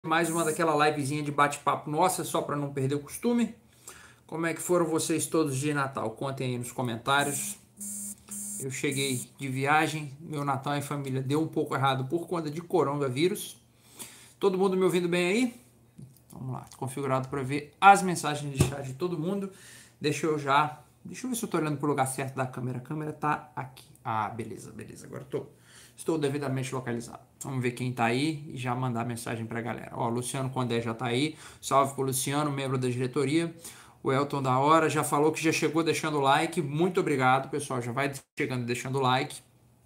Mais uma daquela livezinha de bate-papo nossa, só para não perder o costume. Como é que foram vocês todos de Natal? Contem aí nos comentários. Eu cheguei de viagem, meu Natal em família deu um pouco errado por conta de coronavírus. Todo mundo me ouvindo bem aí? Vamos lá, configurado para ver as mensagens de chat de todo mundo. Deixa eu ver se eu estou olhando para o lugar certo da câmera. A câmera tá aqui. Ah, beleza. Agora estou devidamente localizado. Vamos ver quem tá aí e já mandar mensagem pra galera. Ó, Luciano Condé já tá aí. Salve pro Luciano, membro da diretoria. O Elton da Hora já falou que já chegou deixando o like. Muito obrigado, pessoal. Já vai chegando deixando o like.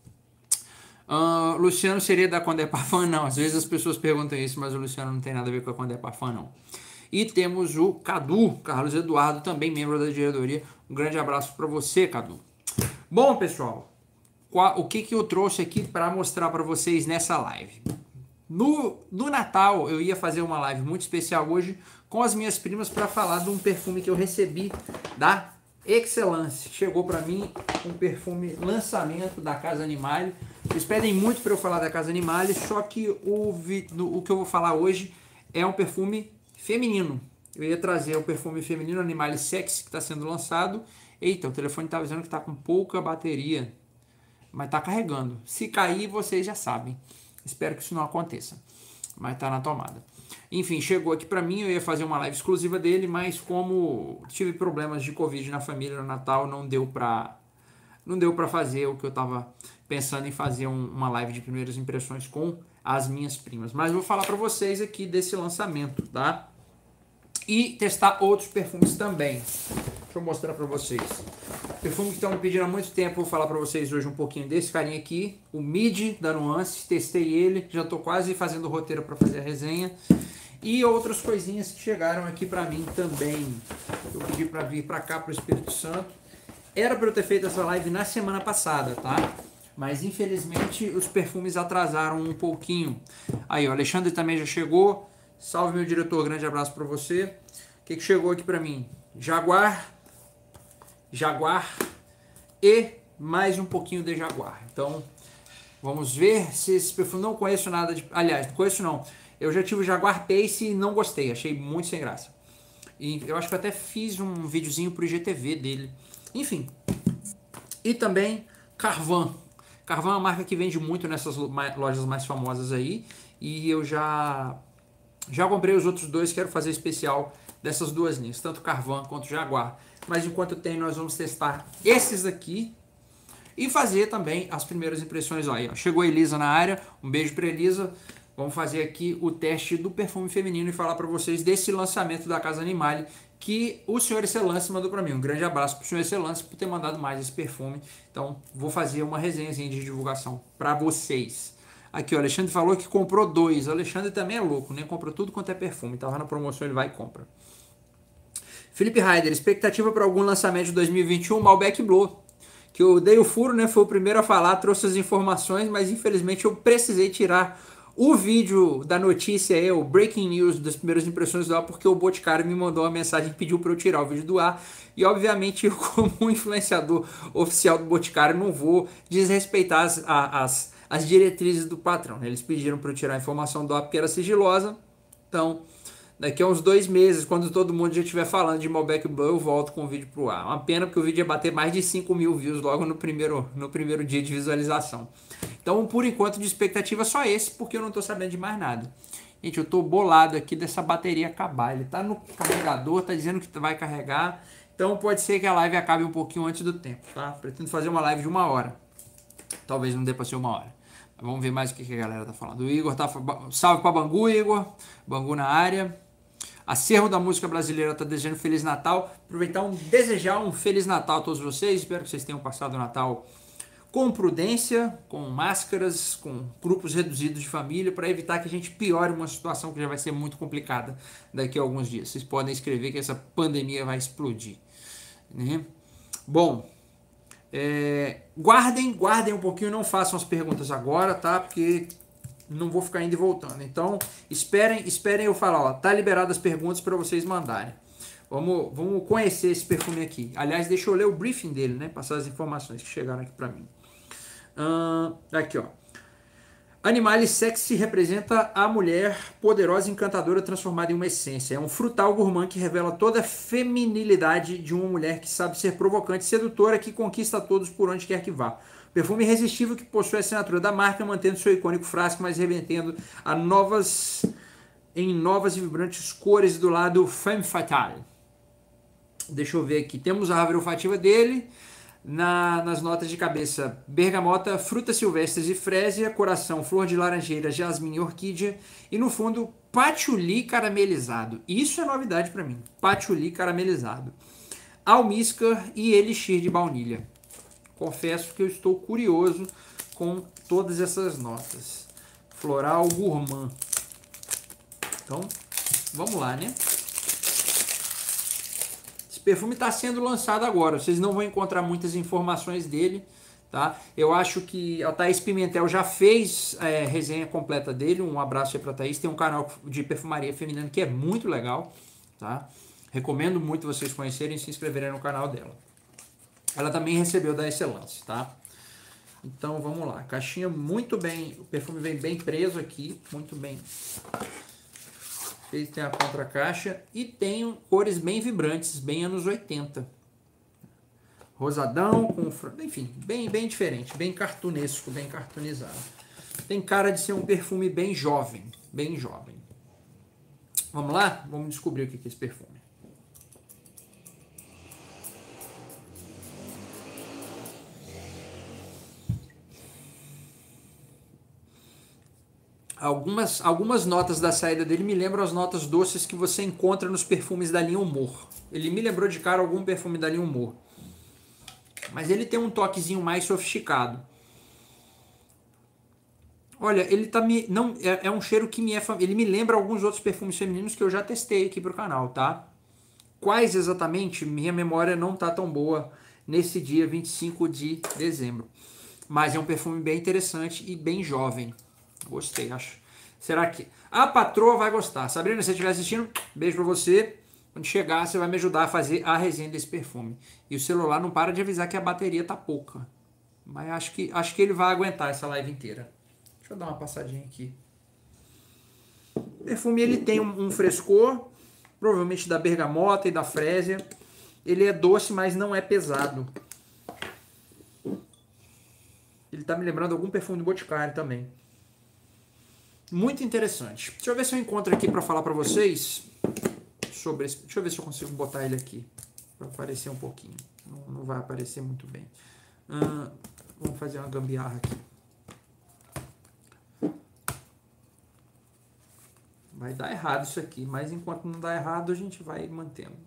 Luciano seria da Condé Parfum? Não, às vezes as pessoas perguntam isso, mas o Luciano não tem nada a ver com a Condé Parfum, não. E temos o Cadu, Carlos Eduardo, também membro da diretoria. Um grande abraço para você, Cadu. Bom, pessoal, o que eu trouxe aqui para mostrar para vocês nessa live? No Natal, eu ia fazer uma live muito especial hoje com as minhas primas para falar de um perfume que eu recebi da Excellence. Chegou para mim um perfume lançamento da Casa Animale. Eles pedem muito para eu falar da Casa Animale, só que o que eu vou falar hoje é um perfume feminino. Eu ia trazer o perfume feminino Animale Sexy que está sendo lançado. Eita, o telefone está avisando que está com pouca bateria, mas está carregando. Se cair, vocês já sabem. Espero que isso não aconteça, mas está na tomada. Enfim, chegou aqui para mim, eu ia fazer uma live exclusiva dele, mas como tive problemas de Covid na família no Natal, não deu para fazer o que eu estava pensando em fazer uma live de primeiras impressões com as minhas primas. Mas vou falar para vocês aqui desse lançamento, tá? E testar outros perfumes também. Deixa eu mostrar para vocês. Perfume que estão me pedindo há muito tempo, vou falar para vocês hoje um pouquinho desse carinha aqui, o Mid da Nuance, testei ele, já estou quase fazendo o roteiro para fazer a resenha. E outras coisinhas que chegaram aqui para mim também. Eu pedi para vir para cá, para o Espírito Santo. Era para eu ter feito essa live na semana passada, tá? Mas infelizmente os perfumes atrasaram um pouquinho. Aí, o Alexandre também já chegou. Salve, meu diretor, grande abraço para você. O que chegou aqui para mim? Jaguar e mais um pouquinho de Jaguar. Então, vamos ver se esse perfume... Não conheço nada de... Aliás, não conheço não. Eu já tive o Jaguar Pace e não gostei. Achei muito sem graça. E eu acho que eu até fiz um videozinho pro IGTV dele. Enfim. E também Carvan. Carvan é uma marca que vende muito nessas lojas mais famosas aí. E eu já comprei os outros dois. Quero fazer especial dessas duas linhas. Tanto Carvan quanto Jaguar. Mas enquanto tem, nós vamos testar esses aqui. E fazer também as primeiras impressões. Aí, ó. Chegou a Elisa na área. Um beijo pra Elisa. Vamos fazer aqui o teste do perfume feminino e falar para vocês desse lançamento da Casa Animale que o Sr. Excellence mandou para mim. Um grande abraço para o Sr. Excellence por ter mandado mais esse perfume. Então, vou fazer uma resenhazinha de divulgação para vocês. Aqui, o Alexandre falou que comprou dois. O Alexandre também é louco, né? Comprou tudo quanto é perfume. Tava na promoção, ele vai e compra. Felipe Raider, expectativa para algum lançamento de 2021? Malbec Blue. Que eu dei o furo, né? Foi o primeiro a falar, trouxe as informações, mas infelizmente eu precisei tirar o vídeo da notícia aí, o Breaking News das primeiras impressões do ar, porque o Boticário me mandou uma mensagem e pediu para eu tirar o vídeo do ar. E obviamente eu, como influenciador oficial do Boticário, não vou desrespeitar as diretrizes do patrão, né? Eles pediram para eu tirar a informação do ar porque era sigilosa. Então, daqui a uns 2 meses, quando todo mundo já estiver falando de Malbec Blue, eu volto com o vídeo pro ar. Uma pena porque o vídeo ia bater mais de 5.000 views logo no primeiro dia de visualização. Então, por enquanto, de expectativa só esse, porque eu não tô sabendo de mais nada. Gente, eu tô bolado aqui dessa bateria acabar. Ele tá no carregador, tá dizendo que vai carregar. Então, pode ser que a live acabe um pouquinho antes do tempo, tá? Pretendo fazer uma live de 1 hora. Talvez não dê pra ser 1 hora. Mas vamos ver mais o que a galera tá falando. O Igor tá... Salve pra Bangu, Igor. Bangu na área. Acervo da música brasileira está desejando Feliz Natal. Aproveitar desejar um Feliz Natal a todos vocês. Espero que vocês tenham passado o Natal com prudência, com máscaras, com grupos reduzidos de família, para evitar que a gente piore uma situação que já vai ser muito complicada daqui a alguns dias. Vocês podem escrever que essa pandemia vai explodir, né? Bom, guardem um pouquinho, não façam as perguntas agora, tá? Porque não vou ficar indo e voltando. Então, esperem eu falar, ó, tá liberado as perguntas para vocês mandarem. Vamos conhecer esse perfume aqui. Aliás, deixa eu ler o briefing dele, né? Passar as informações que chegaram aqui para mim. Aqui, ó. Animale Sexy representa a mulher poderosa e encantadora transformada em uma essência. É um frutal gourmand que revela toda a feminilidade de uma mulher que sabe ser provocante e sedutora, que conquista todos por onde quer que vá. Perfume irresistível que possui a assinatura da marca, mantendo seu icônico frasco, mas revertendo em novas e vibrantes cores do lado femme fatale. Deixa eu ver aqui. Temos a árvore olfativa dele. Nas notas de cabeça: bergamota, frutas silvestres e frésia, coração, flor de laranjeira, jasmim e orquídea. E no fundo, patchouli caramelizado. Isso é novidade para mim. Patchouli caramelizado. Almíscar e elixir de baunilha. Confesso que eu estou curioso com todas essas notas. Floral gourmand. Então, vamos lá, né? Esse perfume está sendo lançado agora. Vocês não vão encontrar muitas informações dele, tá? Eu acho que a Thaís Pimentel já fez resenha completa dele. Um abraço aí para a Thaís. Tem um canal de perfumaria feminina que é muito legal, tá? Recomendo muito vocês conhecerem e se inscreverem no canal dela. Ela também recebeu da Excellence, tá? Então vamos lá. Caixinha muito bem. O perfume vem bem preso aqui, muito bem. Ele tem a contracaixa e tem cores bem vibrantes, bem anos 80. Rosadão, com enfim, bem diferente, bem cartunesco, bem cartunizado. Tem cara de ser um perfume bem jovem, bem jovem. Vamos lá? Vamos descobrir o que é esse perfume. Algumas notas da saída dele me lembram as notas doces que você encontra nos perfumes da linha Humor. Ele me lembrou de cara algum perfume da linha Humor. Mas ele tem um toquezinho mais sofisticado. Olha, ele tá é um cheiro que ele me lembra alguns outros perfumes femininos que eu já testei aqui pro canal, tá? Quais exatamente? Minha memória não tá tão boa nesse dia 25 de dezembro. Mas é um perfume bem interessante e bem jovem. Gostei, acho. Será que a patroa vai gostar? Sabrina, se você estiver assistindo, beijo pra você. Quando chegar, você vai me ajudar a fazer a resenha desse perfume. E o celular não para de avisar que a bateria tá pouca. Mas acho que ele vai aguentar essa live inteira. Deixa eu dar uma passadinha aqui. O perfume ele tem um frescor, provavelmente da bergamota e da frésia. Ele é doce, mas não é pesado. Ele tá me lembrando algum perfume do Boticário também. Muito interessante. Deixa eu ver se eu encontro aqui para falar para vocês sobre esse. Deixa eu ver se eu consigo botar ele aqui para aparecer um pouquinho. Não vai aparecer muito bem. Vamos fazer uma gambiarra aqui. Vai dar errado isso aqui, mas enquanto não dá errado a gente vai mantendo.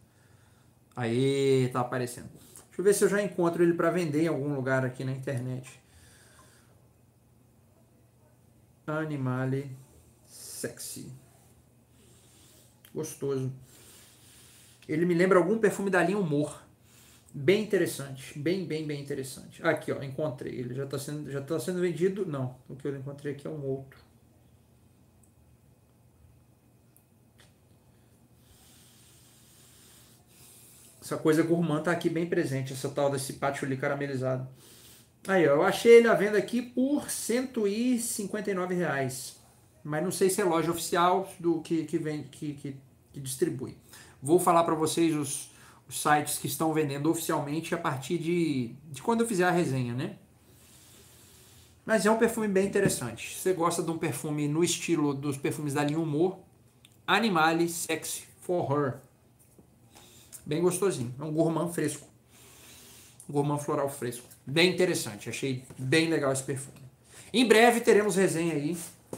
Aí, tá aparecendo. Deixa eu ver se eu já encontro ele para vender em algum lugar aqui na internet. Animale Sexy. Gostoso. Ele me lembra algum perfume da linha Humor. Bem interessante. Bem interessante. Aqui, ó. Encontrei. Ele já tá sendo vendido. Não. O que eu encontrei aqui é um outro. Essa coisa gourmand tá aqui bem presente. Essa tal desse patchouli caramelizado. Aí, ó, eu achei ele à venda aqui por R$159. Mas não sei se é loja oficial do que distribui. Vou falar para vocês os sites que estão vendendo oficialmente a partir de quando eu fizer a resenha, né? Mas é um perfume bem interessante. Se você gosta de um perfume no estilo dos perfumes da linha Humor, Animale Sexy for Her. Bem gostosinho. É um gourmand fresco. Gourmand floral fresco. Bem interessante. Achei bem legal esse perfume. Em breve teremos resenha aí.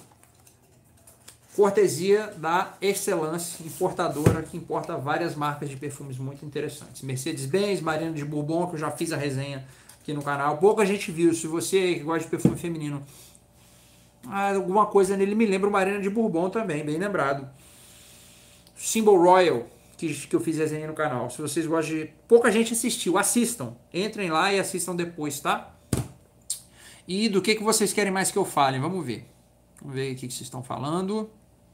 Cortesia da Excellence, importadora que importa várias marcas de perfumes muito interessantes. Mercedes-Benz, Marina de Bourbon, que eu já fiz a resenha aqui no canal. Pouca gente viu. Se você que gosta de perfume feminino, alguma coisa nele me lembra o Marina de Bourbon também, bem lembrado. Symbol Royal, que eu fiz resenha no canal. Se vocês gostam de... Pouca gente assistiu, assistam. Entrem lá e assistam depois, tá? E do que vocês querem mais que eu fale? Vamos ver. Vamos ver o que vocês estão falando.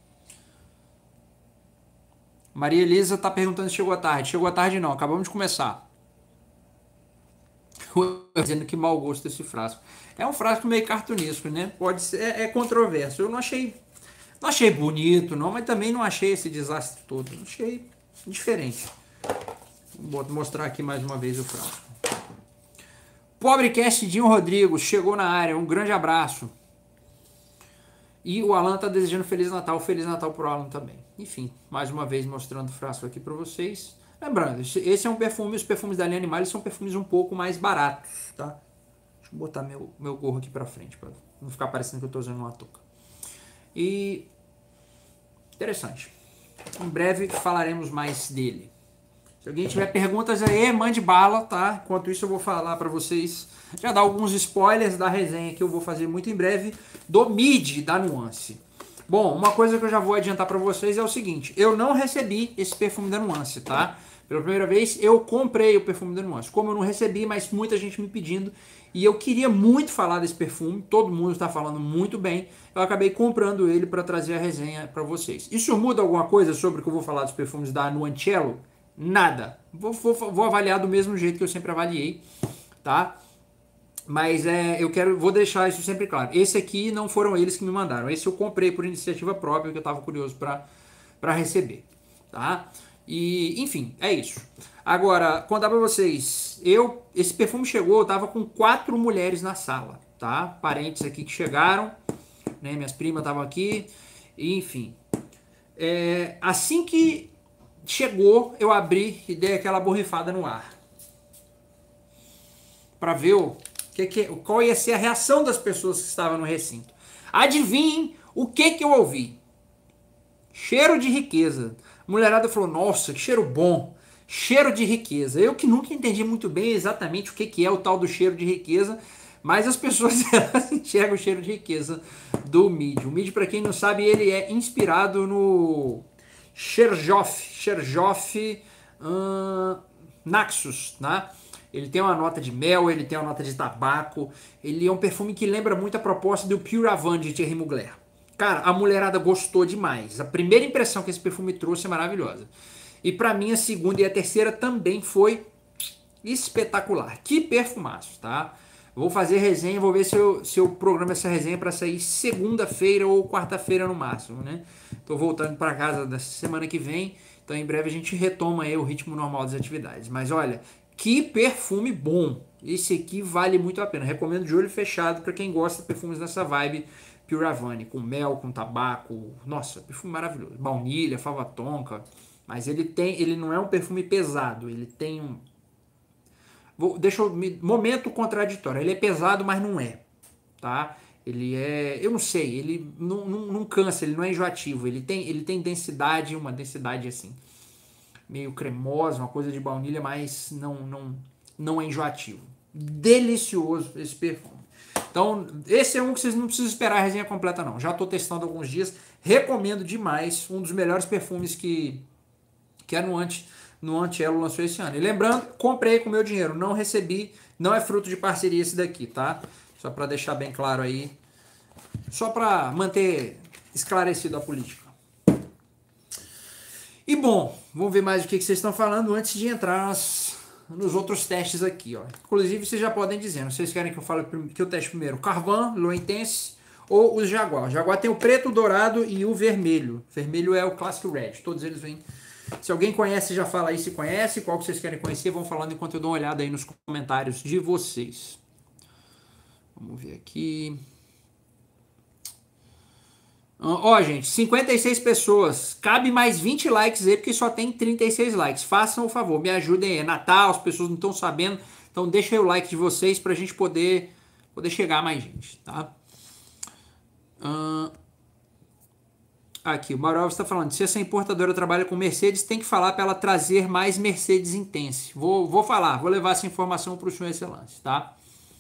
Maria Elisa tá perguntando se chegou à tarde. Chegou à tarde não, acabamos de começar. dizendo que mau gosto esse frasco. É um frasco meio cartunesco, né? Pode ser, é controverso. Eu não achei bonito, não, mas também não achei esse desastre todo. Achei diferente. Vou mostrar aqui mais uma vez o frasco. Pobrecast Dinho Rodrigo chegou na área. Um grande abraço. E o Alan tá desejando Feliz Natal. Feliz Natal pro Alan também. Enfim, mais uma vez mostrando o frasco aqui para vocês. Lembrando, esse é um perfume. Os perfumes da linha Animalis são perfumes um pouco mais baratos, tá? Deixa eu botar meu gorro aqui para frente, para não ficar parecendo que eu tô usando uma touca. E interessante. Em breve falaremos mais dele. Se alguém tiver perguntas aí, mande bala, tá? Enquanto isso eu vou falar para vocês, já dar alguns spoilers da resenha que eu vou fazer muito em breve do Mid da Nuance. Bom, uma coisa que eu já vou adiantar para vocês é o seguinte, eu não recebi esse perfume da Nuance, tá? Pela primeira vez eu comprei o perfume da Nuance. Como eu não recebi, mas muita gente me pedindo, e eu queria muito falar desse perfume, todo mundo está falando muito bem, eu acabei comprando ele para trazer a resenha para vocês. Isso muda alguma coisa sobre o que eu vou falar dos perfumes da Nuancello? Nada. Vou avaliar do mesmo jeito que eu sempre avaliei, tá? Mas vou deixar isso sempre claro. Esse aqui não foram eles que me mandaram. Esse eu comprei por iniciativa própria, que eu estava curioso para receber, tá? E, enfim, é isso. Agora, contar para vocês, esse perfume chegou, eu tava com 4 mulheres na sala, tá? Parentes aqui que chegaram, né? Minhas primas estavam aqui, enfim. Assim que chegou, eu abri e dei aquela borrifada no ar. Para ver qual ia ser a reação das pessoas que estavam no recinto. Adivinhem o que eu ouvi? Cheiro de riqueza. A mulherada falou, nossa, que cheiro bom. Cheiro de riqueza. Eu que nunca entendi muito bem exatamente o que é o tal do cheiro de riqueza, mas as pessoas elas enxergam o cheiro de riqueza do Mid. O Mid, para quem não sabe, ele é inspirado no Xerjoff Naxos, né? Ele tem uma nota de mel, ele tem uma nota de tabaco, ele é um perfume que lembra muito a proposta do Pure Avant de Thierry Mugler. Cara, a mulherada gostou demais. A primeira impressão que esse perfume trouxe é maravilhosa. E pra mim a segunda e a terceira também foi espetacular. Que perfumaço, tá? Vou fazer resenha, vou ver se eu programo essa resenha para sair segunda-feira ou quarta-feira no máximo, né? Tô voltando para casa da semana que vem, então em breve a gente retoma aí o ritmo normal das atividades. Mas olha, que perfume bom! Esse aqui vale muito a pena. Recomendo de olho fechado para quem gosta de perfumes dessa vibe Pure Havane, com mel, com tabaco. Nossa, perfume maravilhoso. Baunilha, fava tonka. Mas ele não é um perfume pesado, ele tem um... Momento contraditório. Ele é pesado, mas não é, tá? Ele é... Eu não sei, ele não cansa, ele não é enjoativo. Ele tem densidade, uma densidade assim, meio cremosa, uma coisa de baunilha, mas não é enjoativo. Delicioso esse perfume. Então, esse é um que vocês não precisam esperar a resenha completa, não. Já estou testando há alguns dias. Recomendo demais. Um dos melhores perfumes que a Nuancello lançou esse ano. E lembrando, comprei com meu dinheiro, não recebi, não é fruto de parceria esse daqui, tá? Só para deixar bem claro aí, só para manter esclarecido a política. E bom, vamos ver mais o que vocês estão falando antes de entrar nos outros testes aqui, ó. Inclusive, vocês já podem dizer, vocês querem que eu fale que eu teste primeiro o Carvan, L'Eau Intense ou os Jaguar. O Jaguar tem o preto, o dourado e o vermelho. O vermelho é o Classic Red, todos eles vêm. Se alguém conhece, já fala aí se conhece, qual que vocês querem conhecer, vão falando enquanto eu dou uma olhada aí nos comentários de vocês. Vamos ver aqui. Ó, gente, 56 pessoas. Cabe mais 20 likes aí, porque só tem 36 likes. Façam o favor, me ajudem aí. É Natal, as pessoas não estão sabendo. Então deixa aí o like de vocês pra gente poder chegar a mais gente, tá? Aqui, o Mauro Alves está falando, se essa importadora trabalha com Mercedes, tem que falar para ela trazer mais Mercedes Intense. Vou falar, vou levar essa informação para o senhor Excelência, tá?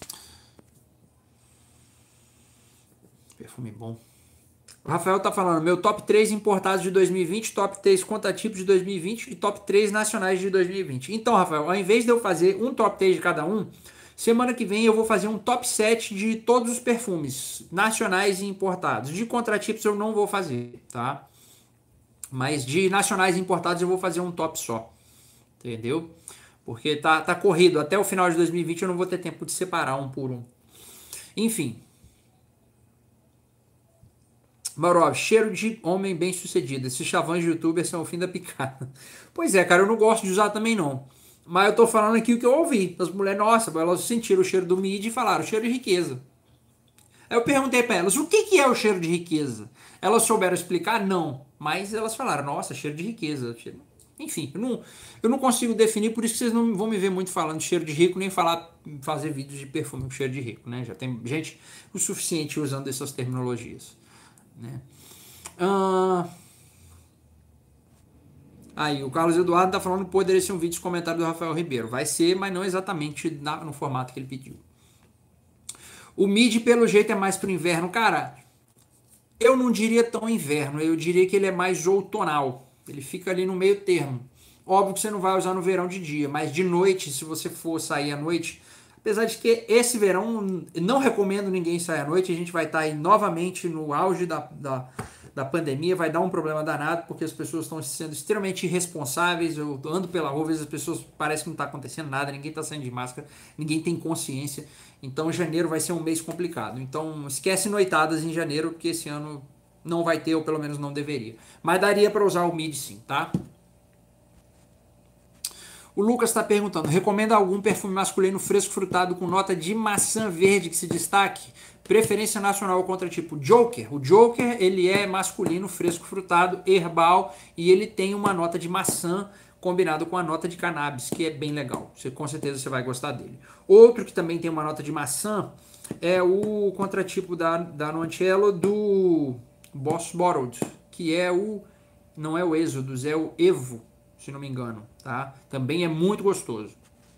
Perfume bom. O Rafael tá falando, meu top 3 importados de 2020, top 3 contatipos de 2020 e top 3 nacionais de 2020. Então, Rafael, ao invés de eu fazer um top 3 de cada um, semana que vem eu vou fazer um top 7 de todos os perfumes nacionais e importados. De contratipos eu não vou fazer, tá? Mas de nacionais e importados eu vou fazer um top só. Entendeu? Porque tá corrido. Até o final de 2020 eu não vou ter tempo de separar um por um. Enfim. Mauro, cheiro de homem bem sucedido. Esses chavões de youtuber são o fim da picada. Pois é, cara, eu não gosto de usar também não. Mas eu tô falando aqui o que eu ouvi. As mulheres, nossa, elas sentiram o cheiro do mid e falaram, cheiro de riqueza. Aí eu perguntei pra elas, o que é o cheiro de riqueza? Elas souberam explicar? Não. Mas elas falaram, nossa, cheiro de riqueza. Enfim, eu não consigo definir, por isso que vocês não vão me ver muito falando de cheiro de rico, nem fazer vídeos de perfume com cheiro de rico, né? Já tem gente o suficiente usando essas terminologias, né? Aí, o Carlos Eduardo tá falando que poderia ser um vídeo de comentário do Rafael Ribeiro. Vai ser, mas não exatamente no formato que ele pediu. O mid, pelo jeito, é mais pro inverno. Cara, eu não diria tão inverno, eu diria que ele é mais outonal. Ele fica ali no meio termo. Óbvio que você não vai usar no verão de dia, mas de noite, se você for sair à noite, apesar de que esse verão, não recomendo ninguém sair à noite, a gente vai estar aí novamente no auge da pandemia, vai dar um problema danado, porque as pessoas estão sendo extremamente irresponsáveis. Eu ando pela rua, às vezes as pessoas parecem que não está acontecendo nada, ninguém está saindo de máscara, ninguém tem consciência. Então janeiro vai ser um mês complicado. Então esquece noitadas em janeiro, porque esse ano não vai ter, ou pelo menos não deveria. Mas daria para usar o mid sim, tá? O Lucas está perguntando, recomenda algum perfume masculino fresco frutado com nota de maçã verde que se destaque? Preferência nacional contra tipo Joker. O Joker, ele é masculino, fresco frutado, herbal, e ele tem uma nota de maçã combinado com a nota de cannabis, que é bem legal. Com certeza você vai gostar dele. Outro que também tem uma nota de maçã é o contratipo da Noncello do Boss Bottled, que é não é o Exodus, é o Evo, se não me engano, tá? Também é muito gostoso.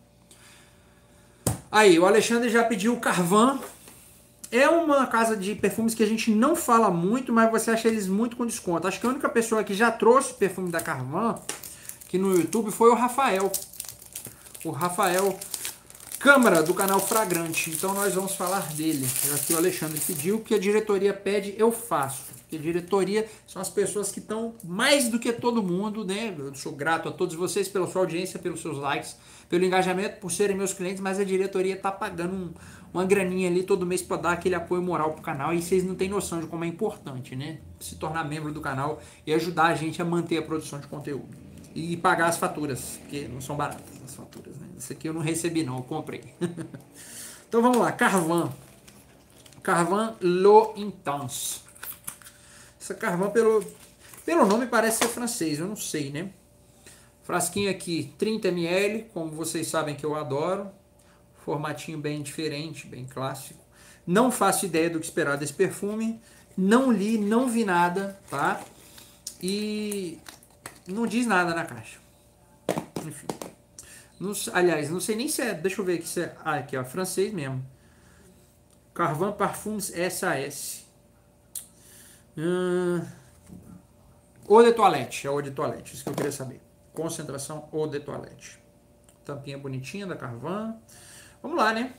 Aí, o Alexandre já pediu o Carvan. É uma casa de perfumes que a gente não fala muito, mas você acha eles muito com desconto. Acho que a única pessoa que já trouxe perfume da Carvan aqui no YouTube foi o Rafael. O Rafael Câmara, do canal Fragrante. Então nós vamos falar dele. Já que o Alexandre pediu, que a diretoria pede, eu faço. Porque a diretoria são as pessoas que estão mais do que todo mundo, né? Eu sou grato a todos vocês pela sua audiência, pelos seus likes, pelo engajamento, por serem meus clientes, mas a diretoria tá pagando uma graninha ali todo mês para dar aquele apoio moral pro canal, e vocês não têm noção de como é importante, né? Se tornar membro do canal e ajudar a gente a manter a produção de conteúdo. E pagar as faturas, porque não são baratas as faturas, né? Isso aqui eu não recebi não, eu comprei. Então vamos lá, Carvan. Carvan L'Eau Intense. Essa Carvan pelo nome parece ser francês, eu não sei, né? Frasquinho aqui, 30 ml, como vocês sabem que eu adoro. Formatinho bem diferente, bem clássico. Não faço ideia do que esperar desse perfume. Não li, não vi nada, tá? E não diz nada na caixa. Enfim. Aliás, não sei nem se é. Deixa eu ver aqui se é. Ah, aqui, ó. Francês mesmo. Carvan Parfums SAS. Eau de toilette. É eau de toilette. Isso que eu queria saber. Concentração eau de toilette. Tampinha bonitinha da Carvan. Vamos lá, né?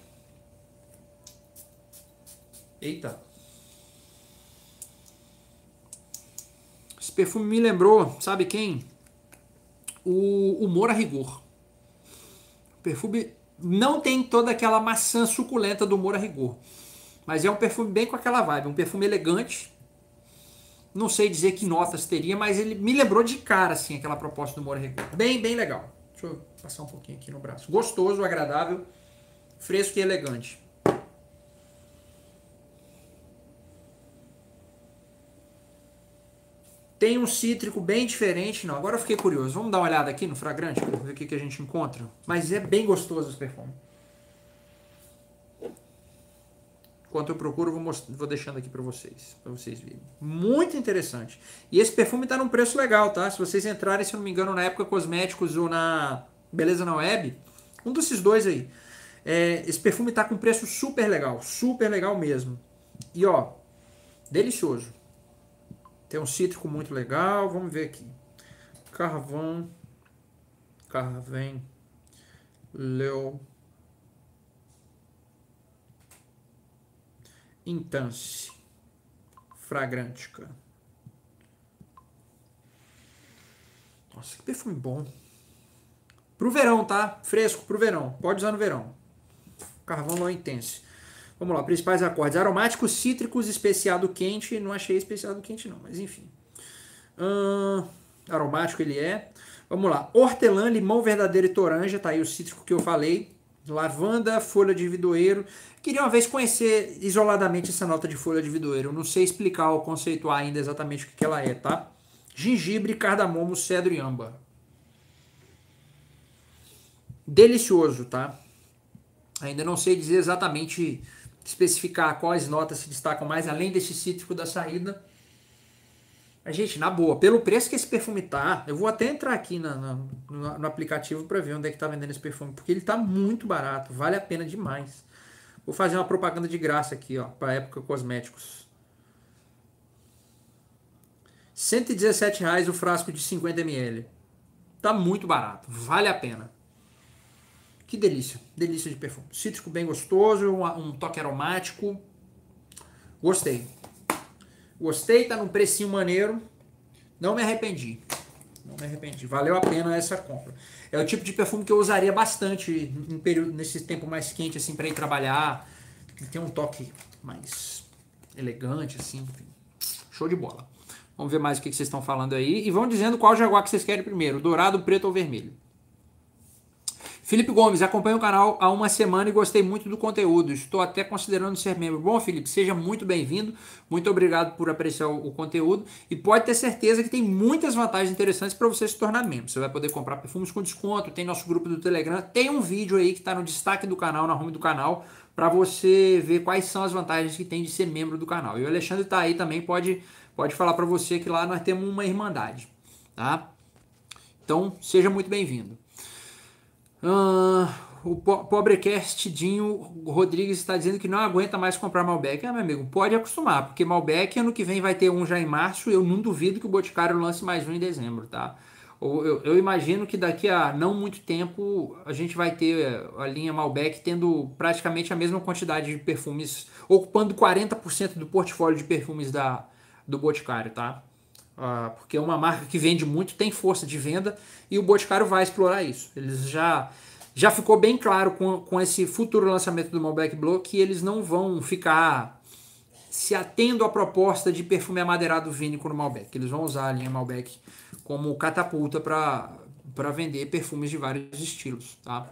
Eita. Esse perfume me lembrou, sabe quem? O Humor a Rigor. O perfume não tem toda aquela maçã suculenta do Humor a Rigor, mas é um perfume bem com aquela vibe, um perfume elegante. Não sei dizer que notas teria, mas ele me lembrou de cara, assim, aquela proposta do Humor a Rigor. Bem, bem legal. Deixa eu passar um pouquinho aqui no braço. Gostoso, agradável, fresco e elegante. Tem um cítrico bem diferente. Não, agora eu fiquei curioso. Vamos dar uma olhada aqui no fragrante para ver o que a gente encontra. Mas é bem gostoso esse perfume. Enquanto eu procuro, vou deixando aqui para vocês verem. Muito interessante. E esse perfume tá num preço legal, tá? Se vocês entrarem, se eu não me engano, na Época Cosméticos ou na Beleza na Web, um desses dois aí. Esse perfume tá com preço super legal mesmo. E ó, delicioso. Tem um cítrico muito legal. Vamos ver aqui. Carvan L'Eau Intense Fragrantica. Nossa, que perfume bom. Pro verão, tá? Fresco pro verão. Pode usar no verão. Carvão Low Intense. Vamos lá, principais acordes. Aromáticos, cítricos, especiado quente. Não achei especiado quente não, mas enfim. Aromático ele é. Vamos lá. Hortelã, limão verdadeiro e toranja. Tá aí o cítrico que eu falei. Lavanda, folha de vidroeiro. Queria uma vez conhecer isoladamente essa nota de folha de vidroeiro. Eu não sei explicar ou conceituar ainda exatamente o que ela é, tá? Gengibre, cardamomo, cedro e âmbar. Delicioso, tá? Ainda não sei dizer exatamente, especificar quais notas se destacam mais, além desse cítrico da saída. Mas, gente, na boa, pelo preço que esse perfume tá, eu vou até entrar aqui no aplicativo para ver onde é que tá vendendo esse perfume, porque ele tá muito barato, vale a pena demais. Vou fazer uma propaganda de graça aqui, ó, para Época Cosméticos. R$117 o frasco de 50 ml. Tá muito barato, vale a pena. Que delícia, delícia de perfume. Cítrico bem gostoso, um toque aromático. Gostei. Gostei, tá num precinho maneiro. Não me arrependi. Não me arrependi. Valeu a pena essa compra. É o tipo de perfume que eu usaria bastante em período, nesse tempo mais quente, assim, para ir trabalhar. Tem um toque mais elegante, assim. Enfim. Show de bola. Vamos ver mais o que vocês estão falando aí. E vão dizendo qual jaguar que vocês querem primeiro. Dourado, preto ou vermelho. Felipe Gomes, acompanho o canal há uma semana e gostei muito do conteúdo. Estou até considerando ser membro. Bom, Felipe, seja muito bem-vindo. Muito obrigado por apreciar o conteúdo. E pode ter certeza que tem muitas vantagens interessantes para você se tornar membro. Você vai poder comprar perfumes com desconto, tem nosso grupo do Telegram, tem um vídeo aí que está no destaque do canal, na home do canal, para você ver quais são as vantagens que tem de ser membro do canal. E o Alexandre está aí também, pode falar para você que lá nós temos uma irmandade. Tá? Então, seja muito bem-vindo. O pobrecast Dinho Rodrigues está dizendo que não aguenta mais comprar Malbec. Meu amigo, pode acostumar, porque Malbec ano que vem vai ter um já em março. Eu não duvido que o Boticário lance mais um em dezembro, tá? Eu imagino que daqui a não muito tempo a gente vai ter a linha Malbec tendo praticamente a mesma quantidade de perfumes, ocupando 40% do portfólio de perfumes do Boticário, tá? Porque é uma marca que vende muito, tem força de venda e o Boticário vai explorar isso. Eles já ficou bem claro com esse futuro lançamento do Malbec Bleu que eles não vão ficar se atendo à proposta de perfume amadeirado vínico no Malbec. Eles vão usar a linha Malbec como catapulta para vender perfumes de vários estilos. Tá?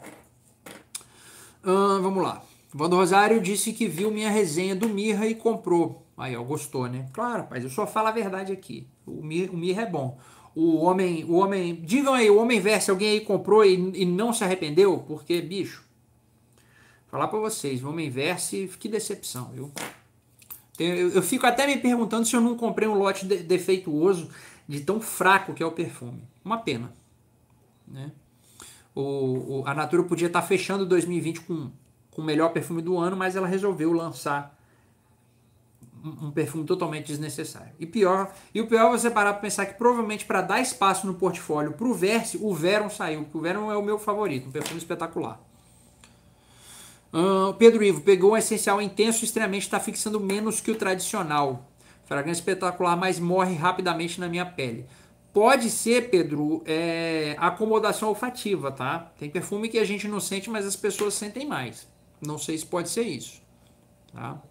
Vamos lá. Vando Rosário disse que viu minha resenha do Mirra e comprou. Aí, ó, gostou, né? Claro, rapaz, eu só falo a verdade aqui. O Mirra é bom. O homem, digam aí, o Homem Verso, alguém aí comprou e não se arrependeu? Porque, bicho, falar pra vocês, o Homem Verso, que decepção, viu? Eu fico até me perguntando se eu não comprei um lote defeituoso de tão fraco que é o perfume. Uma pena, né? A Natura podia estar fechando 2020 com o melhor perfume do ano, mas ela resolveu lançar um perfume totalmente desnecessário. E o pior é você parar para pensar que provavelmente para dar espaço no portfólio para o Verse, o Verum saiu, porque o Verum é o meu favorito, um perfume espetacular. Pedro Ivo, pegou um essencial intenso e extremamente está fixando menos que o tradicional. Fragrância espetacular, mas morre rapidamente na minha pele. Pode ser, Pedro, acomodação olfativa, tá? Tem perfume que a gente não sente, mas as pessoas sentem mais. Não sei se pode ser isso, tá?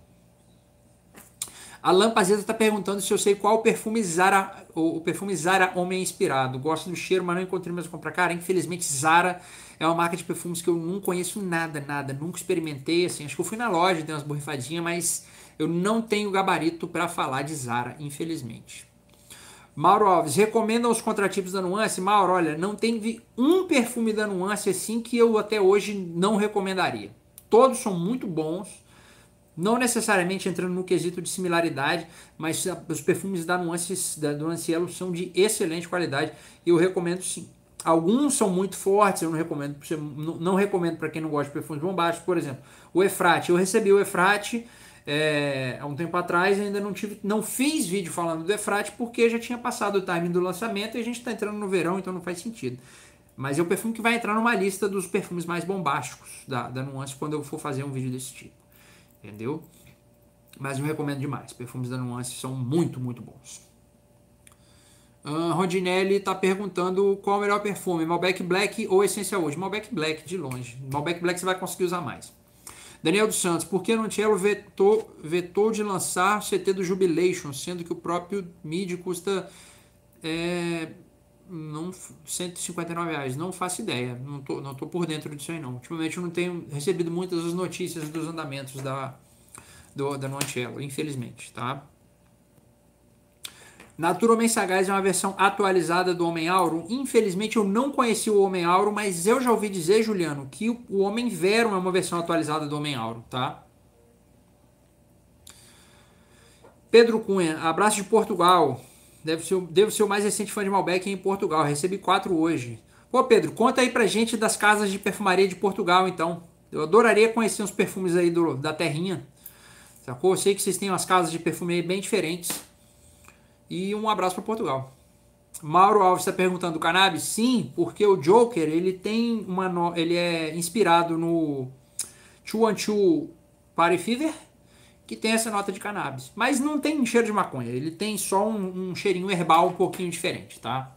A Lampazeta está perguntando se eu sei qual o perfume Zara Homem Inspirado. Gosto do cheiro, mas não encontrei mais comprar. Cara, infelizmente Zara é uma marca de perfumes que eu não conheço nada. Nunca experimentei, assim. Acho que eu fui na loja, dei umas borrifadinhas, mas eu não tenho gabarito para falar de Zara, infelizmente. Mauro Alves, recomenda os contratipos da Nuance? Mauro, olha, não tem um perfume da Nuance assim que eu até hoje não recomendaria. Todos são muito bons. Não necessariamente entrando no quesito de similaridade, mas os perfumes da Nuancielo são de excelente qualidade e eu recomendo sim. Alguns são muito fortes, eu não recomendo para quem não gosta de perfumes bombásticos. Por exemplo, o Efrate. Eu recebi o Efrate há um tempo atrás, ainda não fiz vídeo falando do Efrate porque já tinha passado o timing do lançamento e a gente está entrando no verão, então não faz sentido. Mas é o perfume que vai entrar numa lista dos perfumes mais bombásticos da Nuance quando eu for fazer um vídeo desse tipo. Entendeu? Mas não recomendo demais. Perfumes da Nuance são muito, muito bons. Rondinelli tá perguntando qual é o melhor perfume, Malbec Black ou Essential Oud? Malbec Black, de longe. Malbec Black você vai conseguir usar mais. Daniel dos Santos, por que Noncello vetou de lançar CT do Jubilation, sendo que o próprio MIDI custa R$159? Não faço ideia, não tô por dentro disso aí não. Ultimamente eu não tenho recebido muitas as notícias dos andamentos da Noncello, infelizmente, tá? Natura Homem Sagaz é uma versão atualizada do Homem Auro. Infelizmente eu não conheci o Homem Auro, mas eu já ouvi dizer, Juliano, que o Homem Verum é uma versão atualizada do Homem Auro, tá? Pedro Cunha, abraço de Portugal. Devo ser o mais recente fã de Malbec em Portugal. Recebi 4 hoje. Pô, Pedro, conta aí pra gente das casas de perfumaria de Portugal, então. Eu adoraria conhecer uns perfumes aí da terrinha. Sacou? Eu sei que vocês têm umas casas de perfume bem diferentes. E um abraço para Portugal. Mauro Alves está perguntando do cannabis? Sim, porque o Joker ele é inspirado no 212 Party Fever, que tem essa nota de cannabis. Mas não tem cheiro de maconha, ele tem só um cheirinho herbal um pouquinho diferente, tá?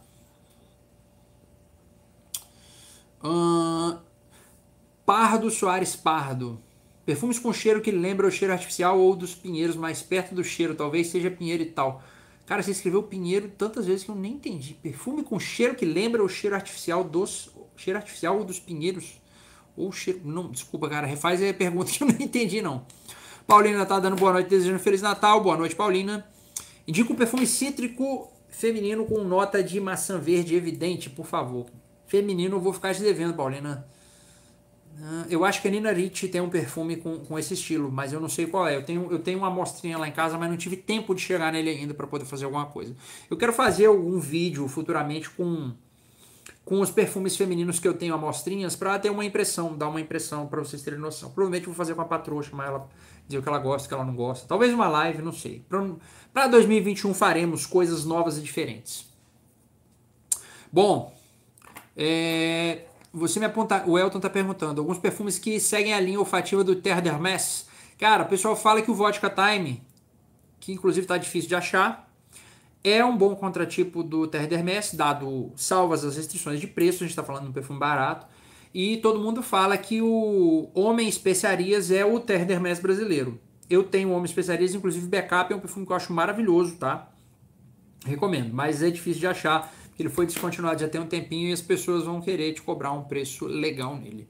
Pardo Soares Pardo. Perfumes com cheiro que lembra o cheiro artificial ou dos pinheiros mais perto do cheiro, talvez seja pinheiro e tal. Cara, você escreveu pinheiro tantas vezes que eu nem entendi. Perfume com cheiro que lembra o cheiro artificial ou dos pinheiros. Ou cheiro... Não, desculpa, cara. Refaz a pergunta que eu não entendi, não. Paulina tá dando boa noite, desejando Feliz Natal. Boa noite, Paulina. Indica um perfume cítrico feminino com nota de maçã verde evidente, por favor. Feminino eu vou ficar te devendo, Paulina. Eu acho que a Nina Ricci tem um perfume com esse estilo, mas eu não sei qual é. Eu tenho uma amostrinha lá em casa, mas não tive tempo de chegar nele ainda para poder fazer alguma coisa. Eu quero fazer algum vídeo futuramente com os perfumes femininos que eu tenho amostrinhas para ter uma impressão, dar uma impressão para vocês terem noção. Provavelmente vou fazer com a patroa, chamar ela, dizer o que ela gosta, o que ela não gosta. Talvez uma live, não sei. Para 2021 faremos coisas novas e diferentes. Bom, você me aponta, o Elton tá perguntando, alguns perfumes que seguem a linha olfativa do Terre d'Hermès. Cara, o pessoal fala que o Vodka Time, que inclusive tá difícil de achar, é um bom contratipo do Terre d'Hermès, dado salvas as restrições de preço, a gente tá falando de um perfume barato, e todo mundo fala que o Homem Especiarias é o Terre d'Hermès brasileiro. Eu tenho o Homem Especiarias, inclusive Backup é um perfume que eu acho maravilhoso, tá? Recomendo, mas é difícil de achar. Ele foi descontinuado já tem um tempinho e as pessoas vão querer te cobrar um preço legal nele.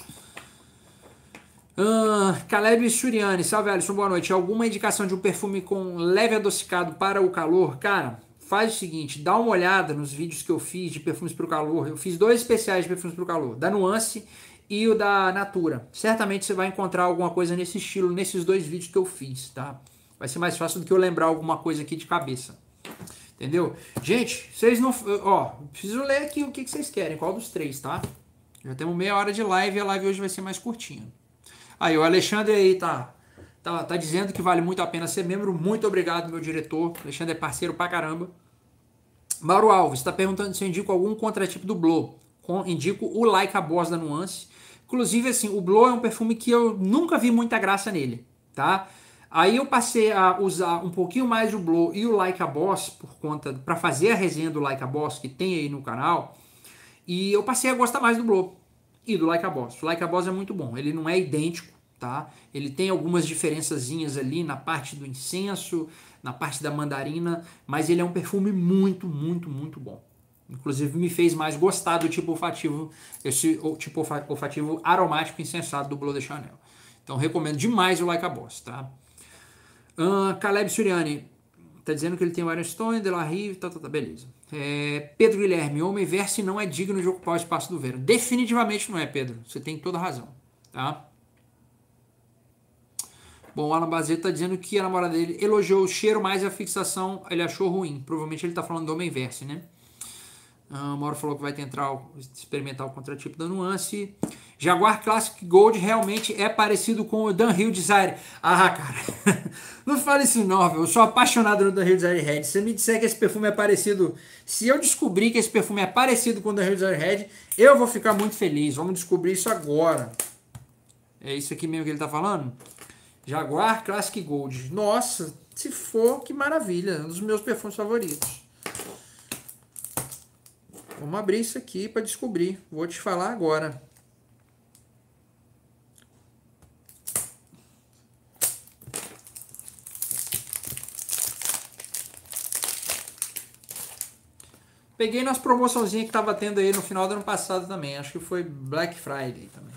Caleb Suriani, salve Alisson, boa noite. Alguma indicação de um perfume com leve adocicado para o calor? Cara, faz o seguinte, dá uma olhada nos vídeos que eu fiz de perfumes para o calor. Eu fiz 2 especiais de perfumes para o calor, da Nuance e o da Natura. Certamente você vai encontrar alguma coisa nesse estilo, nesses 2 vídeos que eu fiz, tá? Vai ser mais fácil do que eu lembrar alguma coisa aqui de cabeça. Entendeu? Gente, vocês não... Ó, preciso ler aqui o que vocês querem, qual dos 3, tá? Já temos meia hora de live e a live hoje vai ser mais curtinha. Aí, o Alexandre aí tá dizendo que vale muito a pena ser membro. Muito obrigado, meu diretor. O Alexandre é parceiro pra caramba. Mauro Alves está perguntando se eu indico algum contratipo do Blow. Indico o Like a Boss da Nuance. Inclusive, assim, o Blow é um perfume que eu nunca vi muita graça nele, tá? Aí eu passei a usar um pouquinho mais o Blow e o Like a Boss para fazer a resenha do Like a Boss que tem aí no canal. E eu passei a gostar mais do Blow e do Like a Boss. O Like a Boss é muito bom. Ele não é idêntico, tá? Ele tem algumas diferençazinhas ali na parte do incenso, na parte da mandarina, mas ele é um perfume muito, muito, muito bom. Inclusive me fez mais gostar do tipo olfativo, esse tipo olfativo aromático insensado do Bleu de Chanel. Então recomendo demais o Like a Boss, tá? Caleb Suriani tá dizendo que ele tem o Iron Stone, De La Rive, tá, beleza. Pedro Guilherme, Homem Verse não é digno de ocupar o espaço do Verum. Definitivamente não é, Pedro. Você tem toda a razão, tá? Bom, o Alan Bazet tá dizendo que a namorada dele elogiou o cheiro, mas a fixação ele achou ruim. Provavelmente ele tá falando do Homem Verse, né? O Mauro falou que vai tentar experimentar o contratipo da Nuance. Jaguar Classic Gold realmente é parecido com o Dunhill Desire. Ah, cara, não fale isso não, velho. Eu sou apaixonado no Dunhill Desire Red. Se você me disser que esse perfume é parecido... Se eu descobrir que esse perfume é parecido com o Dunhill Desire Red, eu vou ficar muito feliz. Vamos descobrir isso agora. É isso aqui mesmo que ele tá falando? Jaguar Classic Gold. Nossa, se for, que maravilha. Um dos meus perfumes favoritos. Vamos abrir isso aqui para descobrir. Vou te falar agora. Peguei nas promoçãozinhas que tava tendo aí no final do ano passado também. Acho que foi Black Friday também.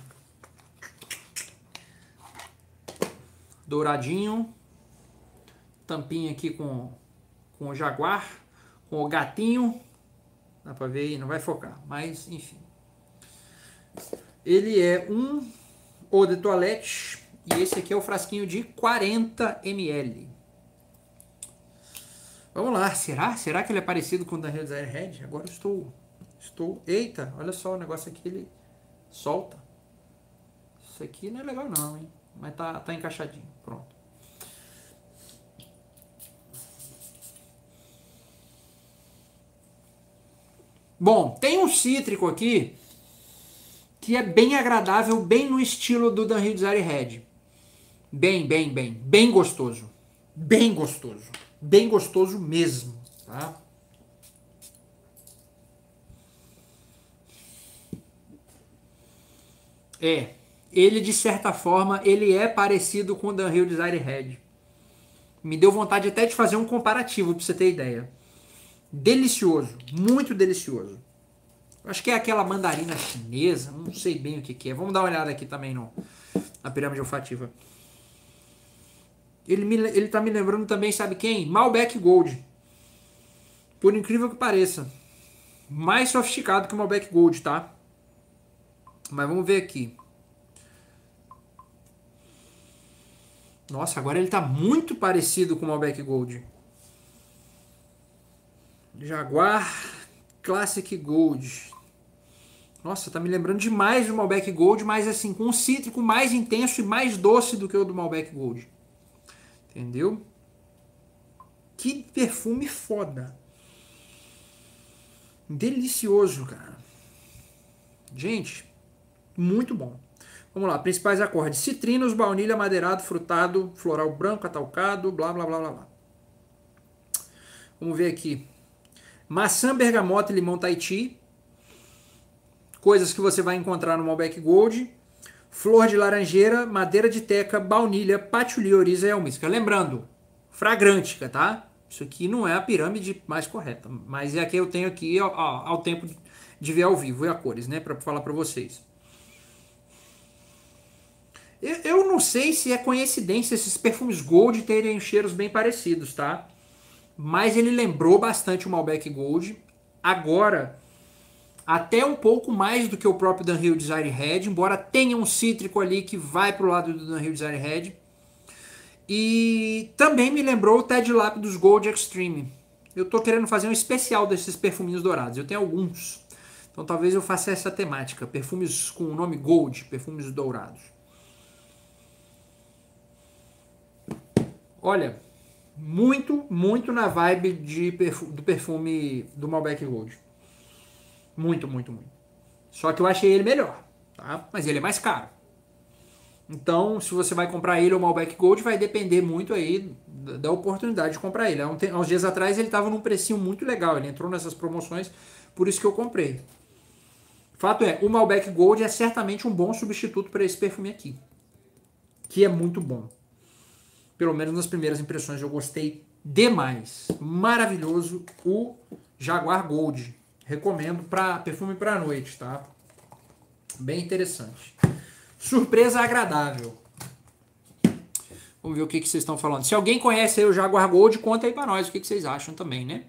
Douradinho. Tampinha aqui com o Jaguar. Com o gatinho. Dá pra ver aí, não vai focar. Mas, enfim. Ele é um eau de toilette. E esse aqui é o frasquinho de 40 ml. Vamos lá, será que ele é parecido com o da Rio Desire Red? Agora eu estou... Eita, olha só, o negócio aqui, ele solta. Isso aqui não é legal não, hein? Mas tá encaixadinho, pronto. Bom, tem um cítrico aqui que é bem agradável, bem no estilo do Dan Rio Desire Red. Bem gostoso. Bem gostoso. Bem gostoso mesmo, tá? Ele de certa forma, ele é parecido com o Dan Rio Desire Red. Me deu vontade até de fazer um comparativo pra você ter ideia. Delicioso, muito delicioso. Acho que é aquela mandarina chinesa, não sei bem o que é. Vamos dar uma olhada aqui também na pirâmide olfativa. Ele tá me lembrando também, sabe quem? Malbec Gold. Por incrível que pareça. Mais sofisticado que o Malbec Gold, tá? Mas vamos ver aqui. Nossa, agora ele tá muito parecido com o Malbec Gold. Jaguar Classic Gold. Nossa, tá me lembrando demais do Malbec Gold, mas assim, com um cítrico mais intenso e mais doce do que o do Malbec Gold. Entendeu? Que perfume foda. Delicioso, cara. Gente, muito bom. Vamos lá, principais acordes. Citrinos, baunilha, madeirado, frutado, floral branco, atalcado, blá, blá, blá, blá, blá. Vamos ver aqui. Maçã, bergamota e limão Tahiti. Coisas que você vai encontrar no Malbec Gold. Flor de laranjeira, madeira de teca, baunilha, patchouli, oriza e almíscar. Lembrando, fragrântica, tá? Isso aqui não é a pirâmide mais correta, mas é a que eu tenho aqui ao tempo de ver ao vivo e a cores, né? Pra falar pra vocês. Eu não sei se é coincidência esses perfumes Gold terem cheiros bem parecidos, tá? Mas ele lembrou bastante o Malbec Gold. Agora, até um pouco mais do que o próprio Dan Rio Desire Red, embora tenha um cítrico ali que vai pro lado do Dan Rio Desire Red. E também me lembrou o Ted Lapidus Gold Extreme. Eu tô querendo fazer um especial desses perfuminhos dourados. Eu tenho alguns. Então talvez eu faça essa temática. Perfumes com o nome Gold, perfumes dourados. Olha, muito na vibe do perfume do Malbec Gold. Muito. Só que eu achei ele melhor, tá? Mas ele é mais caro. Então, se você vai comprar ele ou Malbec Gold, vai depender muito aí da oportunidade de comprar ele. Há uns dias atrás ele estava num precinho muito legal, ele entrou nessas promoções, por isso que eu comprei. Fato é, o Malbec Gold é certamente um bom substituto para esse perfume aqui, que é muito bom. Pelo menos nas primeiras impressões eu gostei demais. Maravilhoso o Jaguar Gold. Recomendo para perfume para noite, tá? Bem interessante. Surpresa agradável. Vamos ver o que vocês estão falando. Se alguém conhece aí o Jaguar Gold, conta aí para nós o que vocês acham também, né?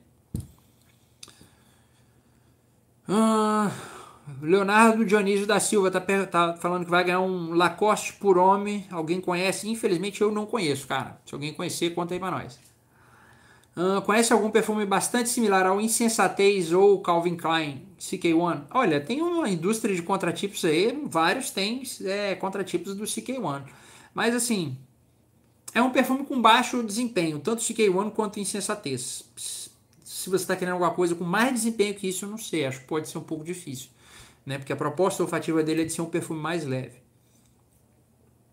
Leonardo Dionísio da Silva tá falando que vai ganhar um Lacoste por homem. Alguém conhece? Infelizmente eu não conheço, cara. Se alguém conhecer, conta aí pra nós. Conhece algum perfume bastante similar ao Insensatez ou Calvin Klein CK1? Olha, tem uma indústria de contratipos aí, vários têm contratipos do CK1. Mas assim, é um perfume com baixo desempenho, tanto CK1 quanto Insensatez. Se você está querendo alguma coisa com mais desempenho que isso, eu não sei, acho que pode ser um pouco difícil. Né? Porque a proposta olfativa dele é de ser um perfume mais leve.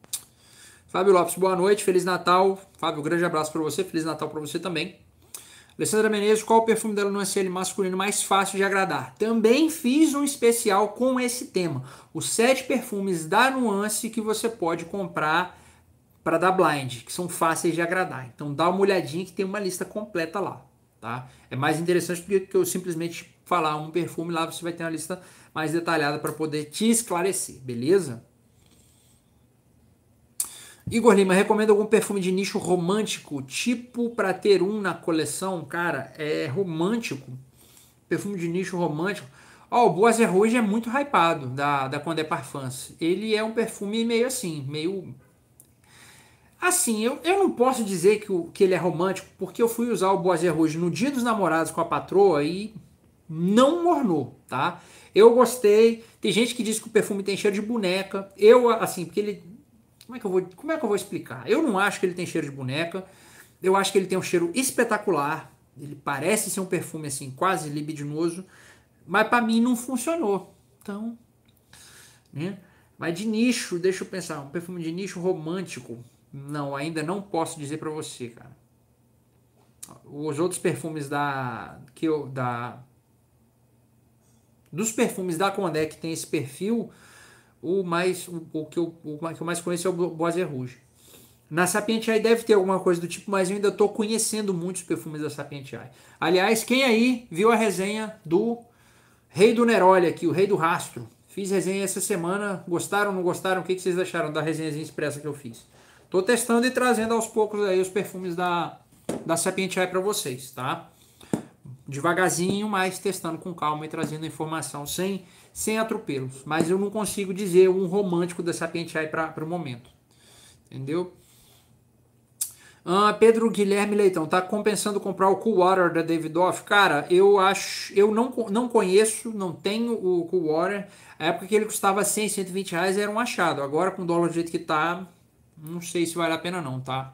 Fábio Lopes, boa noite, Feliz Natal. Fábio, grande abraço para você, Feliz Natal para você também. Alessandra Menezes, qual o perfume da Nuance masculino mais fácil de agradar? Também fiz um especial com esse tema. Os 7 perfumes da Nuance que você pode comprar para dar blind, que são fáceis de agradar. Então dá uma olhadinha que tem uma lista completa lá. Tá? É mais interessante do que eu simplesmente falar um perfume, lá você vai ter uma lista mais detalhada para poder te esclarecer, beleza? Igor Lima, recomenda algum perfume de nicho romântico, tipo para ter um na coleção? Cara, é romântico, perfume de nicho romântico. Ó, o Bois Rouge é muito hypado da Condé Parfums. Ele é um perfume meio assim, meio... Assim, eu não posso dizer que ele é romântico, porque eu fui usar o Bois Rouge no Dia dos Namorados com a patroa e não ornou, tá? Eu gostei. Tem gente que diz que o perfume tem cheiro de boneca. Eu, assim, porque ele... Como é que eu vou explicar? Eu não acho que ele tem cheiro de boneca. Eu acho que ele tem um cheiro espetacular. Ele parece ser um perfume assim, quase libidinoso. Mas para mim não funcionou. Então, né? Mas de nicho, deixa eu pensar. Um perfume de nicho romântico. Não, ainda não posso dizer para você, cara. Os outros perfumes dos perfumes da Condé que tem esse perfil, o que eu mais conheço é o Bois Rouge. Na Sapientiae deve ter alguma coisa do tipo, mas eu ainda estou conhecendo muitos perfumes da Sapientiae. Aliás, quem aí viu a resenha do Rei do Neroli aqui, o Rei do Rastro? Fiz resenha essa semana, gostaram, não gostaram? O que vocês acharam da resenhazinha expressa que eu fiz? Estou testando e trazendo aos poucos aí os perfumes da Sapientiae para vocês, tá? Devagarzinho, mas testando com calma e trazendo informação sem atropelos. Mas eu não consigo dizer um romântico da Sapientiae para o momento. Entendeu? Pedro Guilherme Leitão, tá compensando comprar o Cool Water da Davidoff? Cara, eu não conheço, não tenho o Cool Water. A época que ele custava 100, 120 reais era um achado. Agora com o dólar do jeito que tá, não sei se vale a pena não, tá?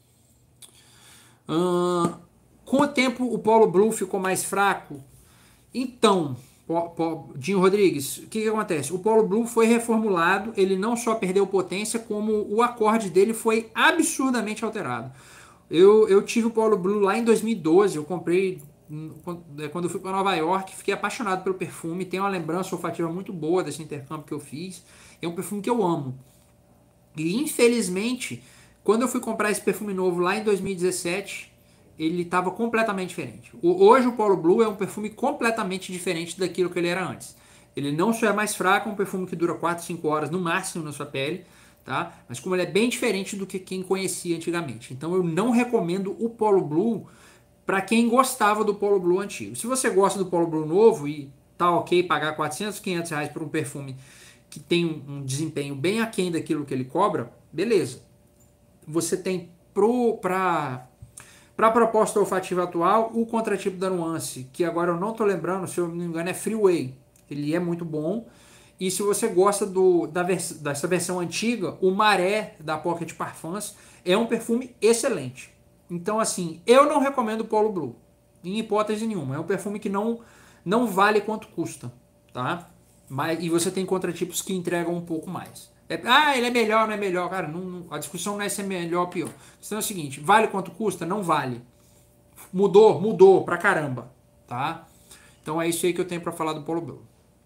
Com o tempo o Polo Blue ficou mais fraco. Então, Dinho Rodrigues, o que acontece? O Polo Blue foi reformulado, ele não só perdeu potência, como o acorde dele foi absurdamente alterado. Eu tive o Polo Blue lá em 2012, eu comprei quando eu fui para Nova York, fiquei apaixonado pelo perfume, tem uma lembrança olfativa muito boa desse intercâmbio que eu fiz, é um perfume que eu amo. E infelizmente, quando eu fui comprar esse perfume novo lá em 2017, ele estava completamente diferente. Hoje o Polo Blue é um perfume completamente diferente daquilo que ele era antes. Ele não só é mais fraco, é um perfume que dura 4, 5 horas no máximo na sua pele, tá? Mas como ele é bem diferente do que quem conhecia antigamente. Então eu não recomendo o Polo Blue para quem gostava do Polo Blue antigo. Se você gosta do Polo Blue novo e tá ok pagar 400, 500 reais por um perfume que tem um desempenho bem aquém daquilo que ele cobra, beleza. Você tem para a proposta olfativa atual, o contratipo da Nuance, que agora eu não estou lembrando, se eu não me engano é Freeway. Ele é muito bom. E se você gosta dessa versão antiga, o Maré da Pocket Parfums é um perfume excelente. Então assim, eu não recomendo o Polo Blue, em hipótese nenhuma. É um perfume que não vale quanto custa, tá? E você tem contratipos que entregam um pouco mais. Ele é melhor, não é melhor. Cara, a discussão não é se é melhor ou pior. A questão é o seguinte, vale quanto custa? Não vale. Mudou pra caramba, tá? Então é isso aí que eu tenho pra falar do Polo Blue.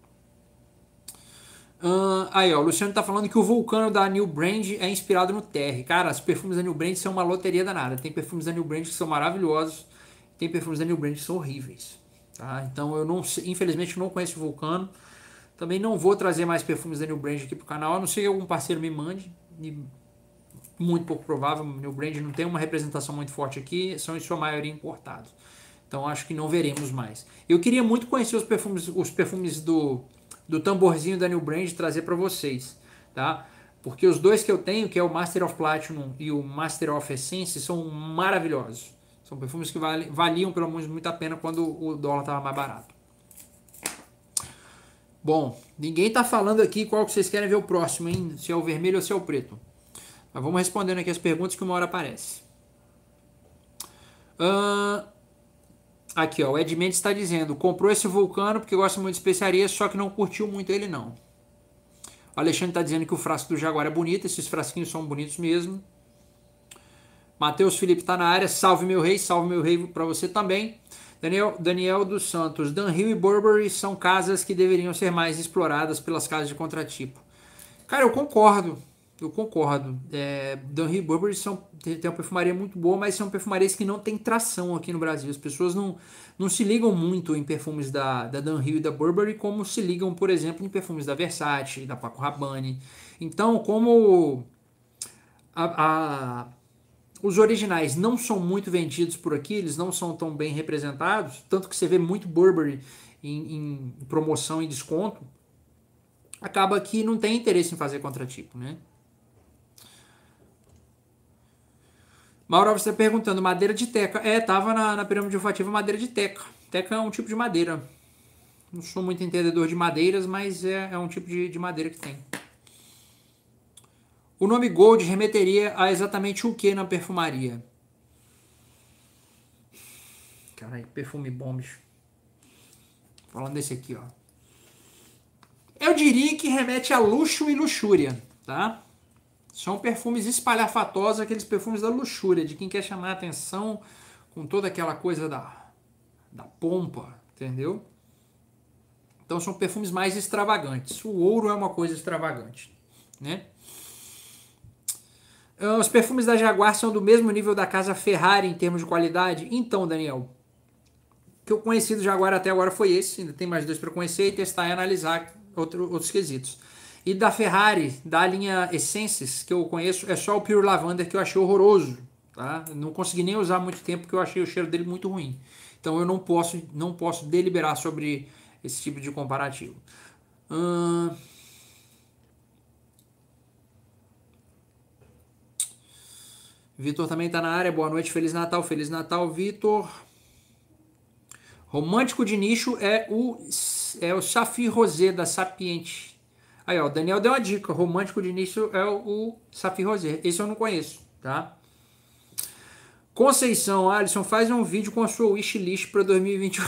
Aí, ó, o Luciano tá falando que o Vulcano da New Brand é inspirado no Terry. Cara, os perfumes da New Brand são uma loteria danada. Tem perfumes da New Brand que são maravilhosos, tem perfumes da New Brand que são horríveis, tá? Então eu não, infelizmente não conheço o Vulcano. Também não vou trazer mais perfumes da New Brand aqui pro canal, a não ser que algum parceiro me mande. Muito pouco provável, o New Brand não tem uma representação muito forte aqui, são em sua maioria importados. Então acho que não veremos mais. Eu queria muito conhecer os perfumes do tamborzinho da New Brand, trazer para vocês, tá? Porque os dois que eu tenho, que é o Master of Platinum e o Master of Essence, são maravilhosos. São perfumes que valiam pelo menos muito a pena quando o dólar estava mais barato. Bom, ninguém tá falando aqui qual que vocês querem ver o próximo, hein? Se é o vermelho ou se é o preto. Mas vamos respondendo aqui as perguntas que uma hora aparece. Aqui, ó, o Ed Mendes está dizendo, comprou esse Vulcano porque gosta muito de especiarias, só que não curtiu muito ele não. O Alexandre está dizendo que o frasco do Jaguar é bonito, esses frasquinhos são bonitos mesmo. Matheus Felipe tá na área. Salve meu rei para você também. Daniel dos Santos. Dunhill e Burberry são casas que deveriam ser mais exploradas pelas casas de contratipo. Cara, eu concordo. Eu concordo. Dunhill e Burberry tem uma perfumaria muito boa, mas são perfumarias que não tem tração aqui no Brasil. As pessoas não se ligam muito em perfumes da Dunhill e da Burberry como se ligam, por exemplo, em perfumes da Versace, da Paco Rabanne. Então, como os originais não são muito vendidos por aqui, eles não são tão bem representados, tanto que você vê muito Burberry em promoção e desconto, acaba que não tem interesse em fazer contratipo, né? Mauro Alves está perguntando, madeira de teca. Tava na pirâmide olfativa madeira de teca. Teca é um tipo de madeira. Não sou muito entendedor de madeiras, mas é um tipo de madeira que tem. O nome Gold remeteria a exatamente o que na perfumaria? Caralho, perfume bom, bicho. Falando desse aqui, ó. Eu diria que remete a luxo e luxúria, tá? São perfumes espalhafatosos, aqueles perfumes da luxúria, de quem quer chamar a atenção com toda aquela coisa da pompa, entendeu? Então são perfumes mais extravagantes. O ouro é uma coisa extravagante, né? Os perfumes da Jaguar são do mesmo nível da casa Ferrari em termos de qualidade? Então, Daniel, o que eu conheci do Jaguar até agora foi esse. Ainda tem mais 2 para conhecer e testar e analisar outros quesitos. E da Ferrari, da linha Essences, que eu conheço, é só o Pure Lavender que eu achei horroroso. Tá? Não consegui nem usar muito tempo porque eu achei o cheiro dele muito ruim. Então eu não posso deliberar sobre esse tipo de comparativo. Vitor também está na área. Boa noite, Feliz Natal. Feliz Natal, Vitor. Romântico de nicho é o Saphir Rosé da Sapiente. Aí, ó, o Daniel deu uma dica. Romântico de nicho é o Saphir Rosé. Esse eu não conheço, tá? Conceição, Alisson, faz um vídeo com a sua wishlist para 2021.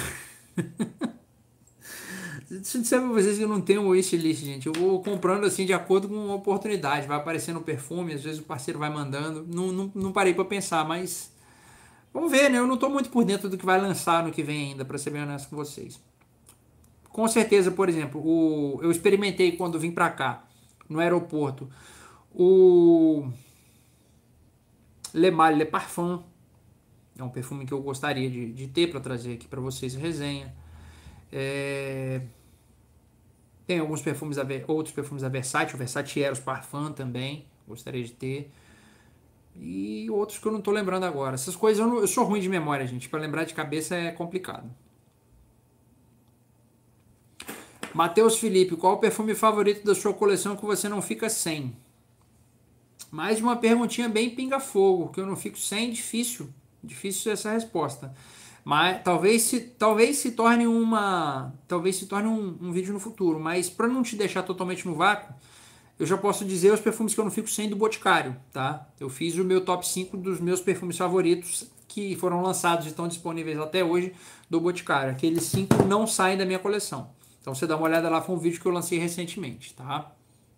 Deixa eu dizer pra vocês que eu não tenho wishlist, gente. Eu vou comprando assim de acordo com a oportunidade. Vai aparecendo o perfume, às vezes o parceiro vai mandando. Não parei para pensar, mas vamos ver, né? Eu não tô muito por dentro do que vai lançar no que vem ainda, para ser bem honesto com vocês. Com certeza, por exemplo, eu experimentei quando vim para cá, no aeroporto, o Le Male Le Parfum. É um perfume que eu gostaria de ter para trazer aqui para vocês em resenha. Tem alguns perfumes, outros perfumes da Versace, o Versace Eros Parfum também, gostaria de ter. E outros que eu não tô lembrando agora. Essas coisas eu sou ruim de memória, gente. Para lembrar de cabeça é complicado. Matheus Felipe, qual o perfume favorito da sua coleção que você não fica sem? Mais uma perguntinha bem pinga-fogo, que eu não fico sem, difícil essa resposta. Mas talvez se torne um vídeo no futuro, mas para não te deixar totalmente no vácuo, eu já posso dizer os perfumes que eu não fico sem do Boticário, tá? Eu fiz o meu top 5 dos meus perfumes favoritos que foram lançados e estão disponíveis até hoje do Boticário. Aqueles 5 não saem da minha coleção. Então você dá uma olhada lá, foi um vídeo que eu lancei recentemente, tá?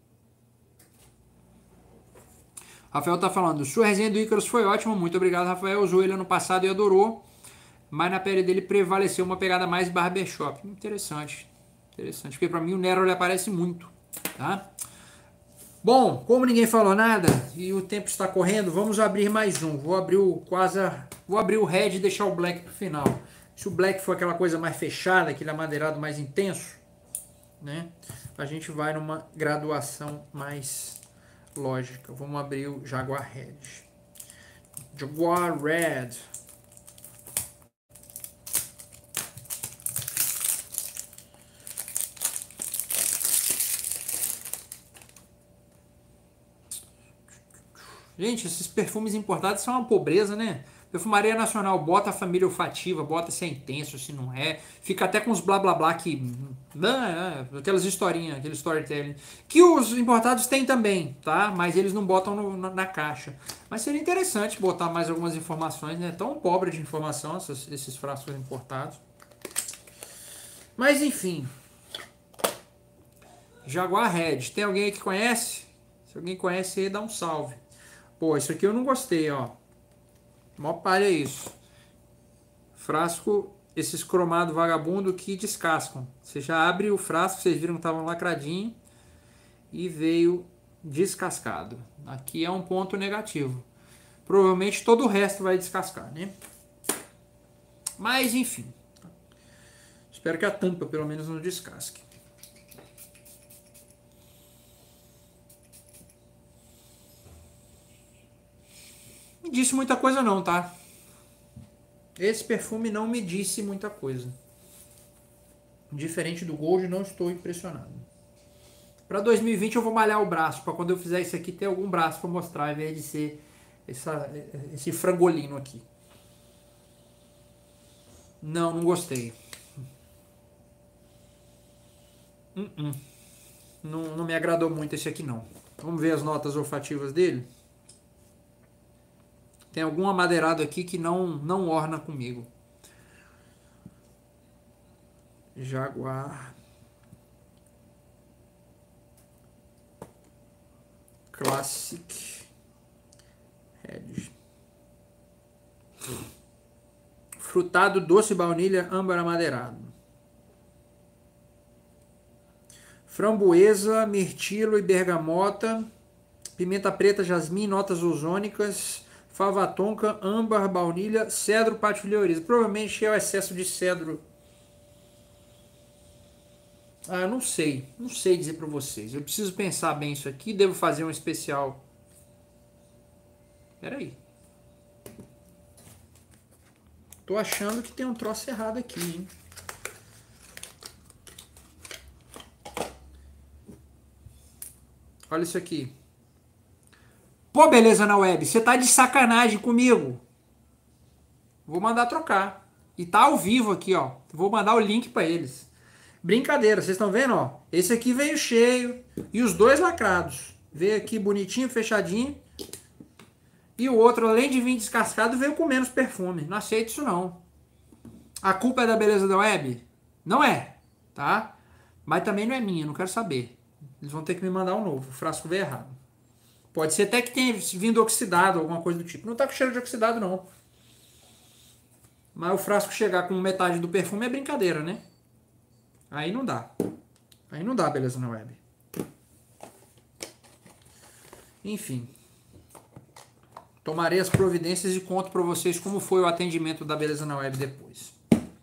Rafael tá falando, sua resenha do Icarus foi ótima, muito obrigado, Rafael. Usou ele ano passado e adorou, mas na pele dele prevaleceu uma pegada mais barbershop. Interessante, porque pra mim o Nero ele aparece muito, tá? Bom, como ninguém falou nada e o tempo está correndo, vamos abrir mais um. Vou abrir o Red e deixar o Black pro final. Se o Black for aquela coisa mais fechada, aquele amadeirado mais intenso, né? A gente vai numa graduação mais lógica. Vamos abrir o Jaguar Red. Jaguar Red. Gente, esses perfumes importados são uma pobreza, né? Perfumaria Nacional bota a família olfativa, bota se é intenso, se não é. Fica até com os blá blá blá que. Aquelas historinhas, aquele storytelling. Que os importados têm também, tá? Mas eles não botam na caixa. Mas seria interessante botar mais algumas informações, né? Tão pobre de informação esses frascos importados. Mas enfim. Jaguar Red. Tem alguém aí que conhece? Se alguém conhece aí, dá um salve. Pô, isso aqui eu não gostei, ó. Mó palha isso. Frasco, esses cromados vagabundo que descascam. Você já abre o frasco, vocês viram que estavam lacradinho e veio descascado. Aqui é um ponto negativo. Provavelmente todo o resto vai descascar, né? Mas enfim. Espero que a tampa pelo menos não descasque. Não disse muita coisa não, tá? Esse perfume não me disse muita coisa. Diferente do Gold, não estou impressionado. Para 2020 eu vou malhar o braço, para quando eu fizer isso aqui ter algum braço para mostrar, ao invés de ser esse frangolino aqui. Não gostei. Não me agradou muito esse aqui não. Vamos ver as notas olfativas dele. Tem algum amadeirado aqui que não orna comigo. Jaguar Classic Red. Frutado, doce, baunilha, âmbar amadeirado. Framboesa, mirtilo e bergamota. Pimenta preta, jasmim, notas ozônicas. Fava tonka, âmbar, baunilha, cedro, patifilha e oriza. Provavelmente é o excesso de cedro. Ah, não sei. Não sei dizer pra vocês. Eu preciso pensar bem isso aqui. Devo fazer um especial. Pera aí. Tô achando que tem um troço errado aqui, hein? Olha isso aqui. Pô, beleza na web. Você tá de sacanagem comigo. Vou mandar trocar. E tá ao vivo aqui, ó. Vou mandar o link pra eles. Brincadeira, vocês estão vendo, ó? Esse aqui veio cheio e os dois lacrados. Veio aqui bonitinho, fechadinho. E o outro, além de vir descascado, veio com menos perfume. Não aceito isso, não. A culpa é da beleza da web? Não é, tá? Mas também não é minha, não quero saber. Eles vão ter que me mandar um novo. O frasco veio errado. Pode ser até que tenha vindo oxidado, alguma coisa do tipo. Não tá com cheiro de oxidado, não. Mas o frasco chegar com metade do perfume é brincadeira, né? Aí não dá. Aí não dá, beleza na web. Enfim. Tomarei as providências e conto pra vocês como foi o atendimento da beleza na web depois.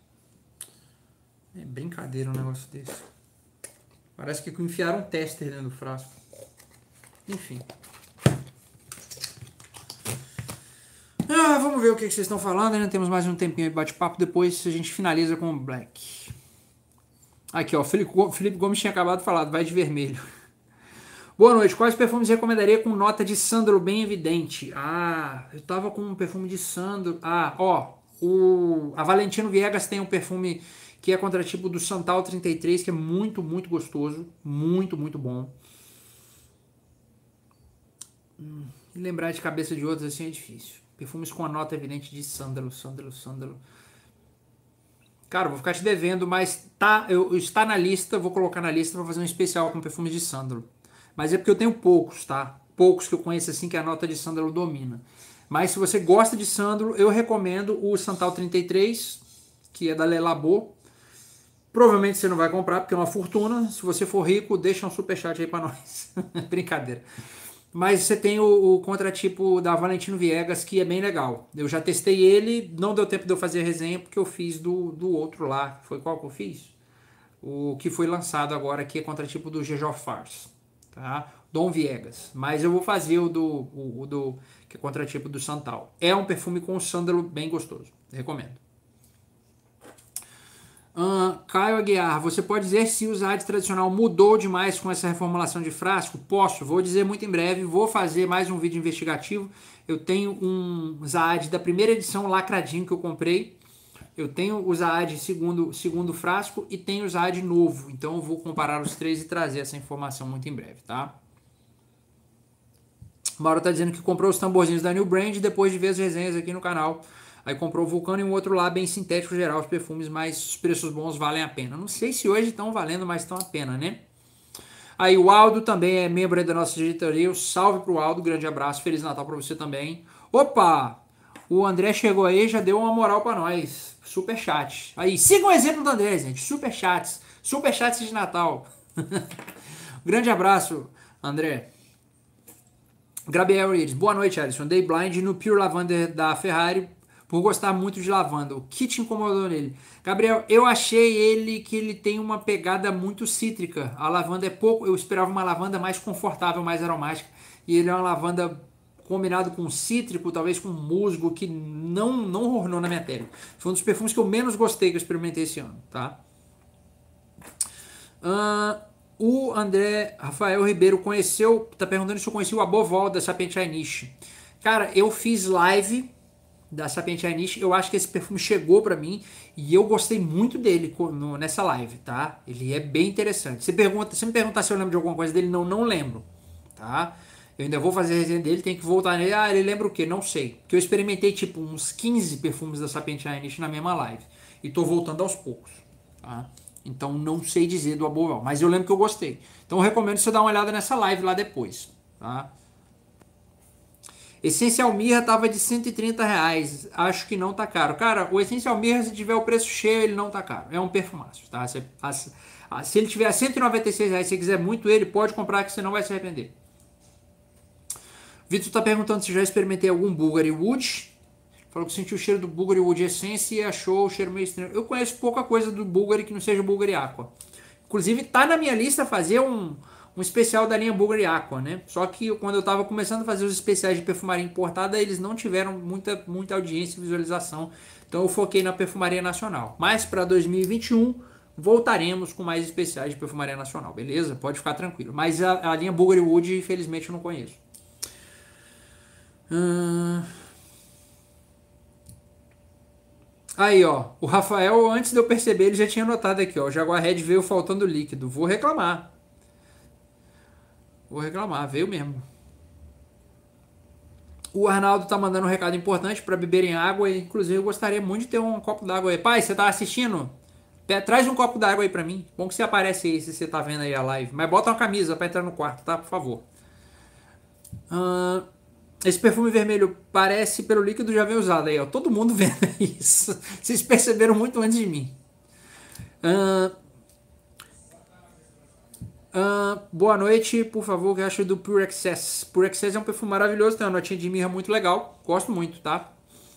É brincadeira um negócio desse. Parece que enfiaram um tester dentro do frasco. Enfim. Vamos ver o que vocês estão falando. Ainda temos mais um tempinho de bate-papo. Depois a gente finaliza com o Black. Aqui, ó. Felipe Gomes tinha acabado de falar. Vai de vermelho. Boa noite. Quais perfumes recomendaria com nota de sândalo bem evidente? Eu tava com um perfume de sândalo. A Valentino Viegas tem um perfume que é contratipo do Santal 33, que é muito, muito gostoso. Muito, muito bom. Lembrar de cabeça de outros assim é difícil. Perfumes com a nota evidente de sândalo. Cara, vou ficar te devendo, mas está na lista, vou colocar na lista para fazer um especial com perfumes de sândalo. Mas é porque eu tenho poucos, tá? Poucos que eu conheço assim que a nota de sândalo domina. Mas se você gosta de sândalo, eu recomendo o Santal 33, que é da Le Labo. Provavelmente você não vai comprar porque é uma fortuna. Se você for rico, deixa um superchat aí para nós. Brincadeira. Mas você tem o contratipo da Valentino Viegas, que é bem legal. Eu já testei ele, não deu tempo de eu fazer a resenha, porque eu fiz do outro lá. Foi qual que eu fiz? O que foi lançado agora, que é contratipo do George Farce, tá? Dom Viegas. Mas eu vou fazer o que é contratipo do Santal. É um perfume com sândalo bem gostoso. Recomendo. Caio Aguiar, você pode dizer se o Zaad tradicional mudou demais com essa reformulação de frasco? Posso, vou dizer muito em breve, vou fazer mais um vídeo investigativo. Eu tenho um Zaad da primeira edição lacradinho que eu comprei. Eu tenho o Zaad segundo frasco e tenho o Zaad novo. Então eu vou comparar os três e trazer essa informação muito em breve, tá? Mauro tá dizendo que comprou os tamborzinhos da New Brand depois de ver as resenhas aqui no canal. Aí comprou o Vulcano e um outro lá bem sintético geral, os perfumes, mas os preços bons valem a pena. Não sei se hoje estão valendo, mas estão a pena, né? Aí o Aldo também é membro aí da nossa diretoria. Salve pro Aldo, grande abraço, Feliz Natal para você também. Opa! O André chegou aí, já deu uma moral pra nós. Superchat. Aí, sigam o exemplo do André, gente. Superchats. Superchats de Natal. Grande abraço, André. Gabriel Reis. Boa noite, Alisson. Dei blind no Pure Lavender da Ferrari por gostar muito de lavanda. O que te incomodou nele? Gabriel, eu achei que ele tem uma pegada muito cítrica. A lavanda é pouco... Eu esperava uma lavanda mais confortável, mais aromática. E ele é uma lavanda combinado com cítrico, talvez com musgo, que não ornou na minha pele. Foi um dos perfumes que eu menos gostei que eu experimentei esse ano, tá? O André Rafael Ribeiro tá perguntando se eu conheci o Above All da Sapienti Niche. Cara, eu fiz live da Sapienti Niche, eu acho que esse perfume chegou pra mim e eu gostei muito dele nessa live, tá? Ele é bem interessante. Se me perguntar se eu lembro de alguma coisa dele, não lembro, tá? Eu ainda vou fazer a resenha dele, tem que voltar nele. Ah, ele lembra o quê? Não sei. Porque eu experimentei tipo uns 15 perfumes da Sapienti Niche na mesma live. E tô voltando aos poucos, tá? Então não sei dizer do Above All, mas eu lembro que eu gostei. Então eu recomendo você dar uma olhada nessa live lá depois, tá? Essencial Mirra tava de R$130. Acho que não tá caro. Cara, o Essencial Mirra, se tiver o preço cheio, ele não tá caro. É um perfumaço, tá? Se ele tiver R$196, se você quiser muito ele, pode comprar que você não vai se arrepender. Vitor tá perguntando se já experimentei algum Bulgari Wood. Falou que sentiu o cheiro do Bulgari Wood Essence e achou o cheiro meio estranho. Eu conheço pouca coisa do Bulgari que não seja Bulgari Aqua. Inclusive, tá na minha lista fazer um especial da linha Bulgari Aqua, né? Só que quando eu tava começando a fazer os especiais de perfumaria importada, eles não tiveram muita audiência e visualização. Então eu foquei na perfumaria nacional. Mas para 2021, voltaremos com mais especiais de perfumaria nacional, beleza? Pode ficar tranquilo. Mas a linha Bulgari Wood, infelizmente, eu não conheço. Aí, ó, o Rafael, antes de eu perceber, ele já tinha notado aqui, ó, o Jaguar Red veio faltando líquido. Vou reclamar, veio mesmo. O Arnaldo tá mandando um recado importante para beberem água, e inclusive eu gostaria muito de ter um copo d'água aí. Pai, você tá assistindo? Traz um copo d'água aí pra mim. Bom que você aparece aí se você tá vendo aí a live. Mas bota uma camisa pra entrar no quarto, tá? Por favor. Esse perfume vermelho parece pelo líquido já vem usado aí, ó. Todo mundo vendo isso. Vocês perceberam muito antes de mim. Boa noite, por favor, o que acha do Pure Excess? Pure Excess é um perfume maravilhoso, tem uma notinha de mirra muito legal. Gosto muito, tá?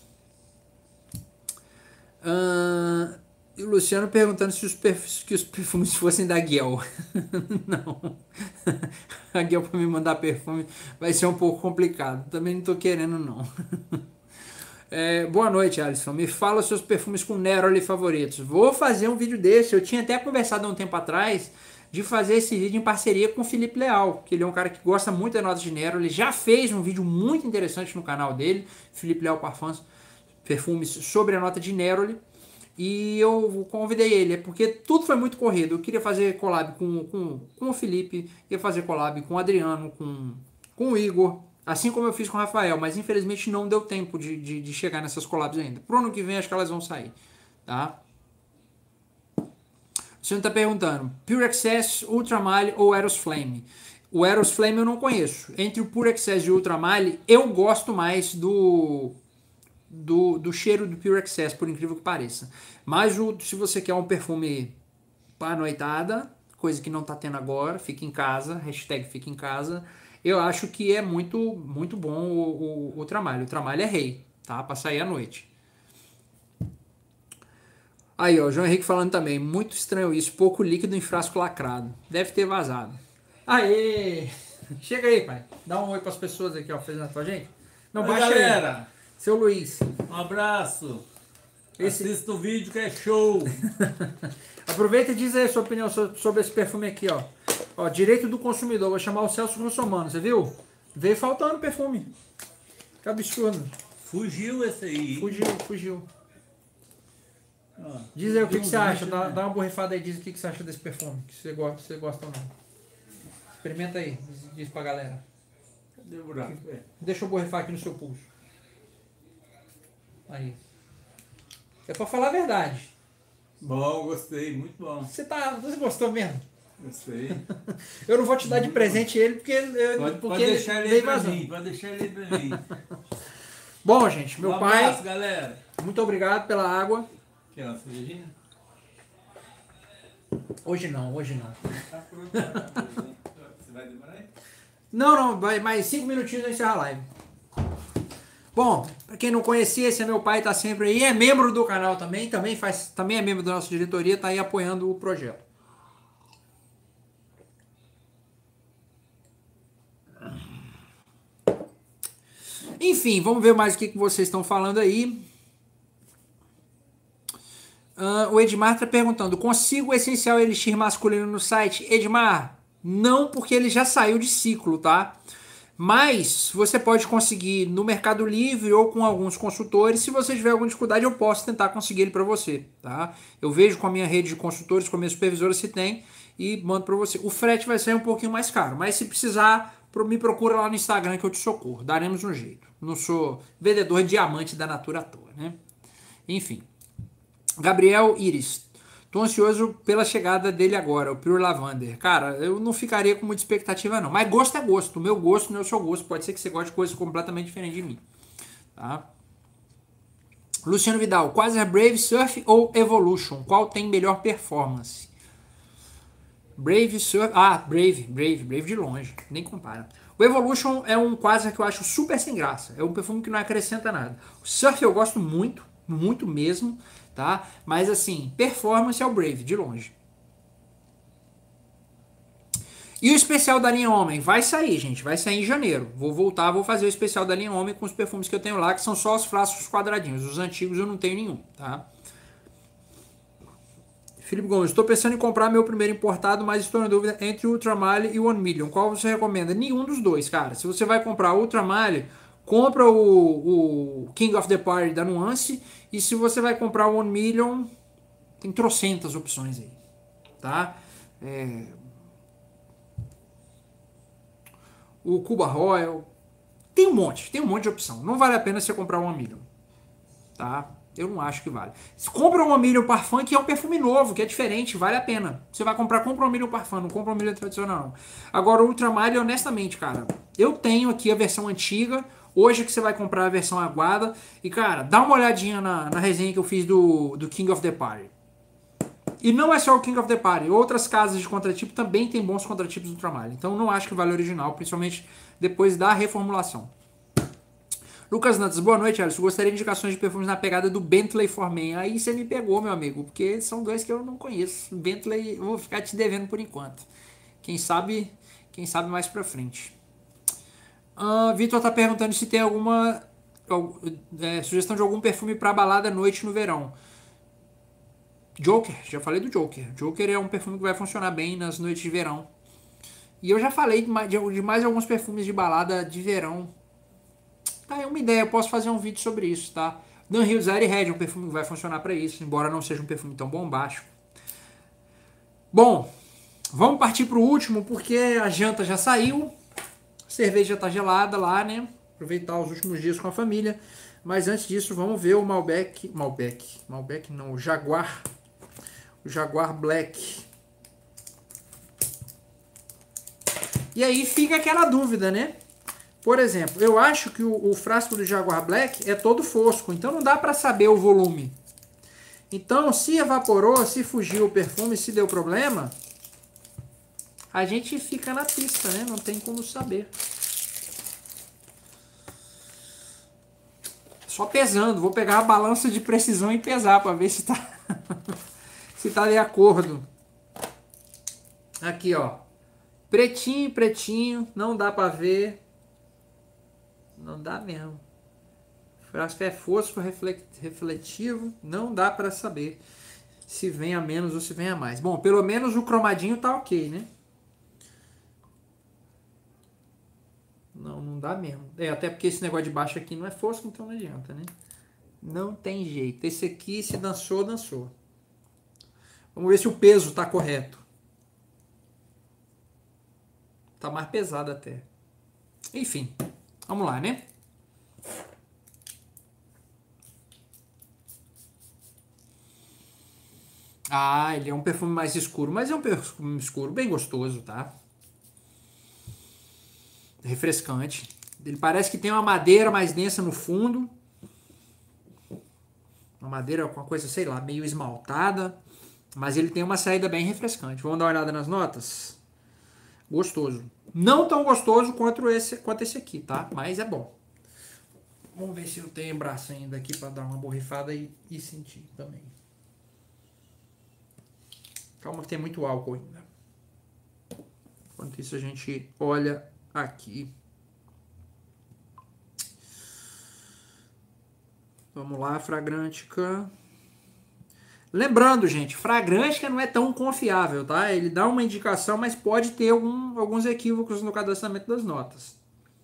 E o Luciano perguntando se os perfumes fossem da Guel. Não. A Guel para me mandar perfume vai ser um pouco complicado. Também não tô querendo, não. Boa noite, Alisson. Me fala os seus perfumes com Neroli favoritos. Vou fazer um vídeo desse. Eu tinha até conversado há um tempo atrás de fazer esse vídeo em parceria com o Felipe Leal, que ele é um cara que gosta muito da nota de Neroli. Já fez um vídeo muito interessante no canal dele, Felipe Leal Parfums, perfumes sobre a nota de Neroli. E eu convidei ele, porque tudo foi muito corrido. Eu queria fazer collab com o Felipe, ia fazer collab com o Adriano, com o Igor, assim como eu fiz com o Rafael, mas infelizmente não deu tempo de chegar nessas collabs ainda. Pro ano que vem acho que elas vão sair, tá? O senhor está perguntando, Pure Excess, Ultramale ou Eros Flame? O Eros Flame eu não conheço. Entre o Pure Excess e o Ultramale, eu gosto mais do cheiro do Pure Excess, por incrível que pareça. Mas se você quer um perfume para noitada, coisa que não tá tendo agora, fica em casa, hashtag fica em casa, eu acho que é muito, muito bom o Ultramale. O Ultramale é rei, tá? Para sair à noite. Aí, ó, João Henrique falando também, muito estranho isso, pouco líquido em frasco lacrado. Deve ter vazado. Aê! Chega aí, pai. Dá um oi para as pessoas aqui, ó, fazendo com a gente. Não, Oi, baixa galera. aí. Seu Luiz. Um abraço. Assista o vídeo que é show. Aproveita e diz aí a sua opinião sobre esse perfume aqui, ó. Ó, direito do consumidor. Vou chamar o Celso Russomano, você viu? Veio faltando perfume. Que absurdo. Fugiu esse aí. Fugiu. Ó, Diz aí o que você acha. Dá uma borrifada aí, diz o que você acha desse perfume. Que você gosta ou não. Experimenta aí, diz pra galera. Cadê o buraco? Deixa eu borrifar aqui no seu pulso. Aí. É pra falar a verdade. Bom, gostei, muito bom. Você gostou mesmo? Gostei. Eu não vou te dar de presente ele porque Pode ele deixar ele aí pra mim. Pode deixar ele aí pra mim. Bom, gente, meu pai... abraço, galera. Muito obrigado pela água. Quer uma cervejinha? Hoje não. Tá pronto. Você vai demorar aí? Não, vai mais 5 minutinhos eu encerro a live. Bom, pra quem não conhecia, esse é meu pai, tá sempre aí, é membro do canal também é membro da nossa diretoria, tá aí apoiando o projeto. Enfim, vamos ver mais o que vocês estão falando aí. O Edmar tá perguntando, consigo o essencial elixir masculino no site? Edmar, não, porque ele já saiu de ciclo, tá? Mas você pode conseguir no Mercado Livre ou com alguns consultores. Se você tiver alguma dificuldade, eu posso tentar conseguir ele para você, tá? Eu vejo com a minha rede de consultores, com a minha supervisora se tem e mando para você. O frete vai sair um pouquinho mais caro, mas se precisar, me procura lá no Instagram que eu te socorro. Daremos um jeito. Não sou vendedor de diamante da Natura à toa, né? Enfim. Gabriel Iris. Tô ansioso pela chegada dele agora, o Pure Lavander. Cara, eu não ficaria com muita expectativa não. Mas gosto é gosto. O meu gosto não é o seu gosto. Pode ser que você goste de coisas completamente diferentes de mim. Tá? Luciano Vidal. Quasar Brave, Surf ou Evolution? Qual tem melhor performance? Brave, Surf... Brave de longe. Nem compara. O Evolution é um Quasar que eu acho super sem graça. É um perfume que não acrescenta nada. O Surf eu gosto muito. Muito mesmo. Tá? Mas assim, performance é o Brave, de longe. E o especial da linha Homem? Vai sair, gente. Vai sair em janeiro. Vou voltar, vou fazer o especial da linha Homem com os perfumes que eu tenho lá, que são só os frascos quadradinhos. Os antigos eu não tenho nenhum, tá? Felipe Gomes, estou pensando em comprar meu primeiro importado, mas estou na dúvida entre o Ultramale e o One Million. Qual você recomenda? Nenhum dos dois, cara. Se você vai comprar o Ultramale, compra o King of the Party da Nuance. E se você vai comprar o One Million, tem trocentas opções aí, tá? O Cuba Royal, tem um monte de opção. Não vale a pena você comprar o One Million, tá? Eu não acho que vale. Se compra um One Million Parfum, que é um perfume novo, que é diferente, vale a pena. Você vai comprar, compra um One Million Parfum, não compra um One Million tradicional, não. Agora, o Ultramar, honestamente, cara, eu tenho aqui a versão antiga. Hoje que você vai comprar a versão aguada. E, cara, dá uma olhadinha na resenha que eu fiz do King of the Party. E não é só o King of the Party. Outras casas de contratipo também tem bons contratipos do Ultramar. Então não acho que vale original, principalmente depois da reformulação. Lucas Nantes, boa noite, Alisson. Gostaria de indicações de perfumes na pegada do Bentley for Men. Aí você me pegou, meu amigo, porque são dois que eu não conheço. Bentley, eu vou ficar te devendo por enquanto. Quem sabe mais pra frente. Vitor tá perguntando se tem alguma sugestão de algum perfume pra balada à noite no verão. Joker, já falei do Joker. Joker é um perfume que vai funcionar bem nas noites de verão. E eu já falei de mais alguns perfumes de balada de verão. Tá, é uma ideia, eu posso fazer um vídeo sobre isso, tá? Dan Hills Air Red é um perfume que vai funcionar pra isso, embora não seja um perfume tão bombástico. Bom, vamos partir pro último, porque a janta já saiu. A cerveja já tá gelada lá, né? Aproveitar os últimos dias com a família. Mas antes disso, vamos ver o Malbec não, o Jaguar. O Jaguar Black. E aí fica aquela dúvida, né? Por exemplo, eu acho que o frasco do Jaguar Black é todo fosco, então não dá para saber o volume. Então, se evaporou, se fugiu o perfume, se deu problema, a gente fica na pista, né? Não tem como saber. Só pesando, vou pegar a balança de precisão e pesar para ver se tá se tá de acordo. Aqui, ó. Pretinho, não dá para ver. Não dá mesmo. O frasco é fosco, refletivo, não dá para saber se vem a menos ou se vem a mais. Bom, pelo menos o cromadinho tá ok, né? Não dá mesmo. Até porque esse negócio de baixo aqui não é fosco, então não adianta, né? Não tem jeito. Esse aqui, se dançou, dançou. Vamos ver se o peso tá correto. Tá mais pesado até. Enfim, vamos lá, né? Ele é um perfume mais escuro, mas é um perfume escuro bem gostoso, tá? Refrescante. Ele parece que tem uma madeira mais densa no fundo. Uma madeira com uma coisa, sei lá, meio esmaltada. Mas ele tem uma saída bem refrescante. Vamos dar uma olhada nas notas? Gostoso. Não tão gostoso quanto esse aqui, tá? Mas é bom. Vamos ver se eu tenho braço ainda aqui para dar uma borrifada e sentir também. Calma que tem muito álcool ainda. Enquanto isso a gente olha aqui. Vamos lá, Fragrantica. Lembrando, gente, Fragrantica não é tão confiável, tá? Ele dá uma indicação, mas pode ter alguns equívocos no cadastramento das notas.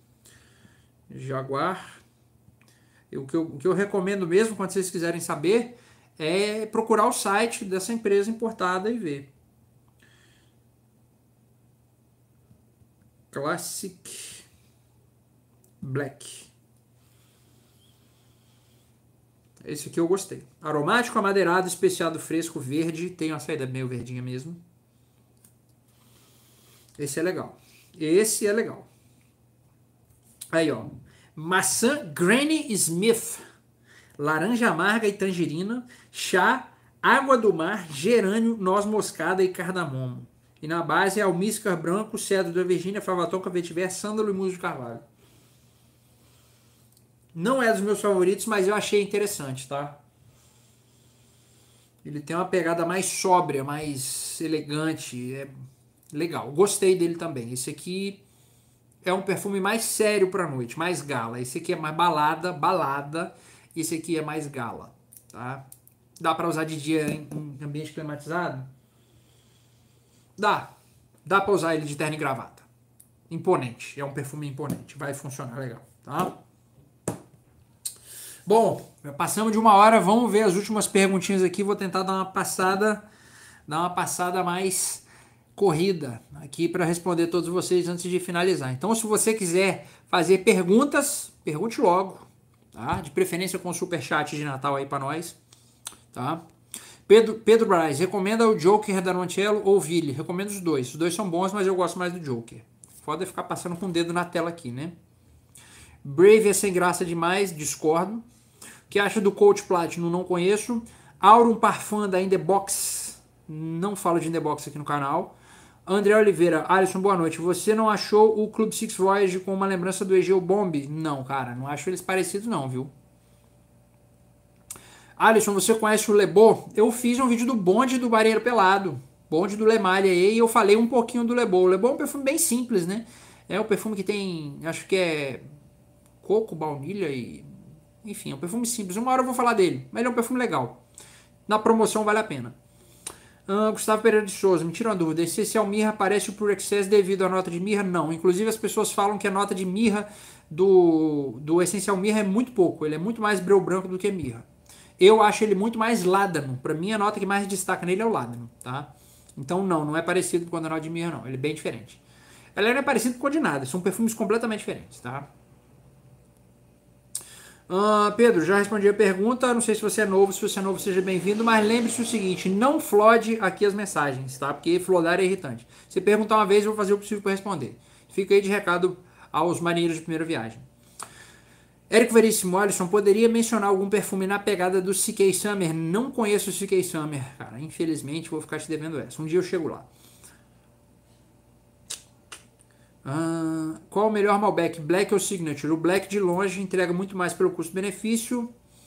Jaguar. O que eu recomendo mesmo, quando vocês quiserem saber, é procurar o site dessa empresa importada e ver. Classic Black. Esse aqui eu gostei. Aromático, amadeirado, especiado, fresco, verde. Tem uma saída meio verdinha mesmo. Esse é legal. Esse é legal. Aí, ó. Maçã Granny Smith. Laranja amarga e tangerina. Chá, água do mar, gerânio, noz moscada e cardamomo. E na base é almíscar branco, cedro da Virgínia, fava tonka, vetiver, sândalo e muso de carvalho. Não é dos meus favoritos, mas eu achei interessante, tá? Ele tem uma pegada mais sóbria, mais elegante, é legal. Gostei dele também. Esse aqui é um perfume mais sério pra noite, mais gala. Esse aqui é mais balada. Esse aqui é mais gala, tá? Dá pra usar de dia em ambiente climatizado? Dá pra usar ele de terno e gravata. Imponente, é um perfume imponente, vai funcionar legal, tá? Bom, passamos de 1 hora, vamos ver as últimas perguntinhas aqui, vou tentar dar uma passada mais corrida aqui para responder todos vocês antes de finalizar. Então, se você quiser fazer perguntas, pergunte logo, tá? De preferência com superchat de Natal aí para nós, tá? Pedro Braz, recomenda o Joker da Noncello ou Ville? Recomendo os dois. Os dois são bons, mas eu gosto mais do Joker. Foda ficar passando com o dedo na tela aqui, né? Brave é sem graça demais, discordo. O que acha do Coach Platinum? Não conheço. Aurum Parfum da In The Box. Não falo de In The Box aqui no canal. André Oliveira. Alisson, boa noite. Você não achou o Club Six Voyage com uma lembrança do Egeu Bomb? Não, cara. Não acho eles parecidos não, viu? Alisson, você conhece o Lebo? Eu fiz um vídeo do bonde do Barreiro Pelado. Bonde do Lemalha aí. E eu falei um pouquinho do Lebo. O Lebo é um perfume bem simples, né? É um perfume que tem... Acho que é... coco, baunilha e... Enfim, é um perfume simples. 1 hora eu vou falar dele. Mas ele é um perfume legal. Na promoção vale a pena. Gustavo Pereira de Souza, me tira uma dúvida. Esse essencial mirra parece o Pure Excess devido à nota de mirra? Não. Inclusive as pessoas falam que a nota de mirra do essencial mirra é muito pouco. Ele é muito mais breu branco do que mirra. Eu acho ele muito mais ládano. Pra mim a nota que mais destaca nele é o ládano, tá? Então não é parecido com a nota de mirra não. Ele é bem diferente. Ela não é parecida com a de nada. São perfumes completamente diferentes, tá? Pedro, já respondi a pergunta. Não sei se você é novo. Se você é novo, seja bem-vindo. Mas lembre-se o seguinte: não flode aqui as mensagens, tá? Porque flodar é irritante. Se perguntar uma vez, eu vou fazer o possível para responder. Fica aí de recado aos marinheiros de primeira viagem. Érico Veríssimo, Alisson, poderia mencionar algum perfume na pegada do CK Summer? Não conheço o CK Summer, cara. Infelizmente, vou ficar te devendo essa. Um dia eu chego lá. Qual o melhor Malbec? Black ou Signature? O Black de longe entrega muito mais pelo custo-benefício.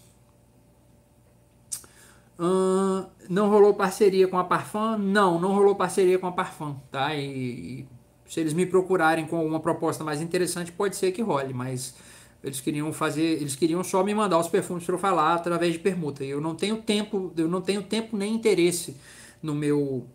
Não rolou parceria com a Parfum? Não rolou parceria com a Parfum, tá? E se eles me procurarem com uma proposta mais interessante, pode ser que role, mas eles queriam só me mandar os perfumes para eu falar através de permuta. E eu não tenho tempo nem interesse no meu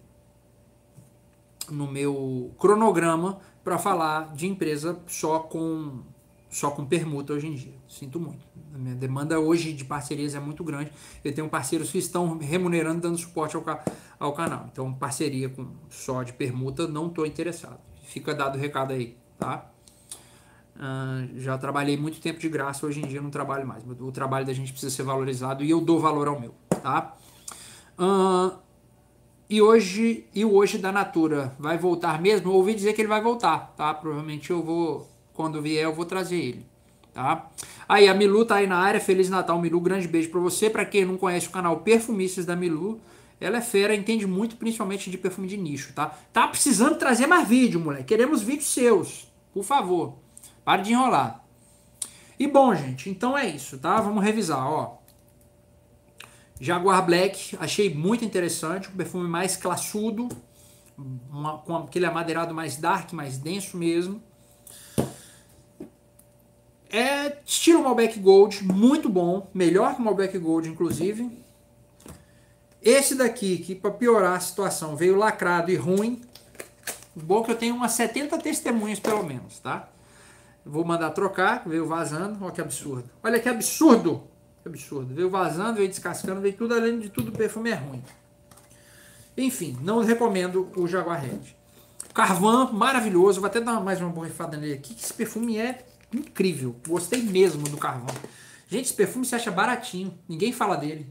cronograma para falar de empresa só com permuta hoje em dia. Sinto muito. A minha demanda hoje de parcerias é muito grande. Eu tenho parceiros que estão remunerando, dando suporte ao canal. Então, parceria só de permuta, não estou interessado. Fica dado o recado aí, tá? Já trabalhei muito tempo de graça, hoje em dia não trabalho mais. O trabalho da gente precisa ser valorizado e eu dou valor ao meu, tá? E o hoje da Natura vai voltar mesmo? Eu ouvi dizer que ele vai voltar, tá? Provavelmente eu vou Quando vier eu vou trazer ele, tá? Aí a Milu tá aí na área, Feliz Natal Milu, grande beijo pra você. Pra quem não conhece o canal Perfumistas da Milu, ela é fera, entende muito, principalmente de perfume de nicho, tá? Tá precisando trazer mais vídeo, moleque. Queremos vídeos seus, por favor. Para de enrolar. E bom, gente, então é isso, tá? Vamos revisar, ó. Jaguar Black, achei muito interessante, um perfume mais classudo, com aquele amadeirado mais dark, mais denso mesmo. É estilo Malbec Gold, muito bom, melhor que o Malbec Gold, inclusive. Esse daqui, que para piorar a situação, veio lacrado e ruim. Bom que eu tenho umas 70 testemunhas, pelo menos, tá? Vou mandar trocar, veio vazando, olha que absurdo. Olha que absurdo! Que absurdo, veio vazando, veio descascando, veio tudo, além de tudo, o perfume é ruim. Enfim, não recomendo o Jaguar Red. Carvan, maravilhoso, vou até dar mais uma borrifada nele aqui, que esse perfume é incrível, gostei mesmo do Carvan. Gente, esse perfume se acha baratinho, ninguém fala dele.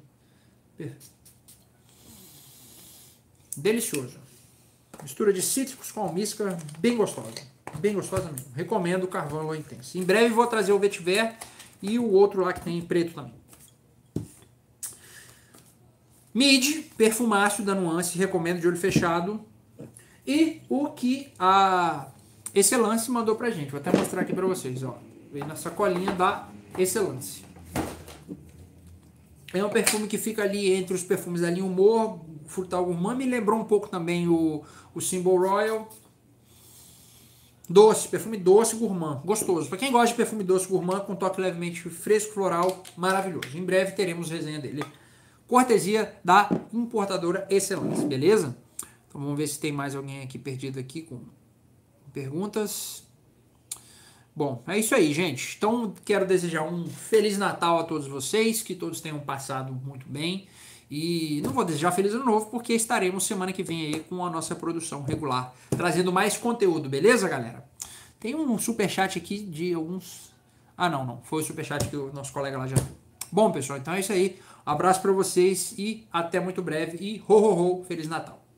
Delicioso. Mistura de cítricos com almíscar, bem gostosa. Bem gostosa mesmo. Recomendo o Carvan Low Intense. Em breve vou trazer o Vetiver e o outro lá que tem em preto também. Mid, perfumácio da Nuance, recomendo de olho fechado. E o que a Excellence mandou pra gente. Vou até mostrar aqui pra vocês, ó. Veio na sacolinha da Excellence. É um perfume que fica ali entre os perfumes da linha Humor, Frutal Gourmand, me lembrou um pouco também o Symbol Royal. Doce, perfume doce gourmand, gostoso. Para quem gosta de perfume doce gourmand com toque levemente fresco, floral, maravilhoso. Em breve teremos resenha dele. Cortesia da importadora Excellence, beleza? Então vamos ver se tem mais alguém aqui perdido aqui com perguntas. Bom, é isso aí, gente. Então quero desejar um Feliz Natal a todos vocês, que todos tenham passado muito bem. E não vou desejar Feliz Ano Novo, porque estaremos semana que vem aí com a nossa produção regular, trazendo mais conteúdo, beleza, galera? Tem um superchat aqui de alguns... Ah, não. Foi o superchat que o nosso colega lá já... Bom, pessoal, então é isso aí. Um abraço pra vocês e até muito breve. E ho, ho, ho, Feliz Natal.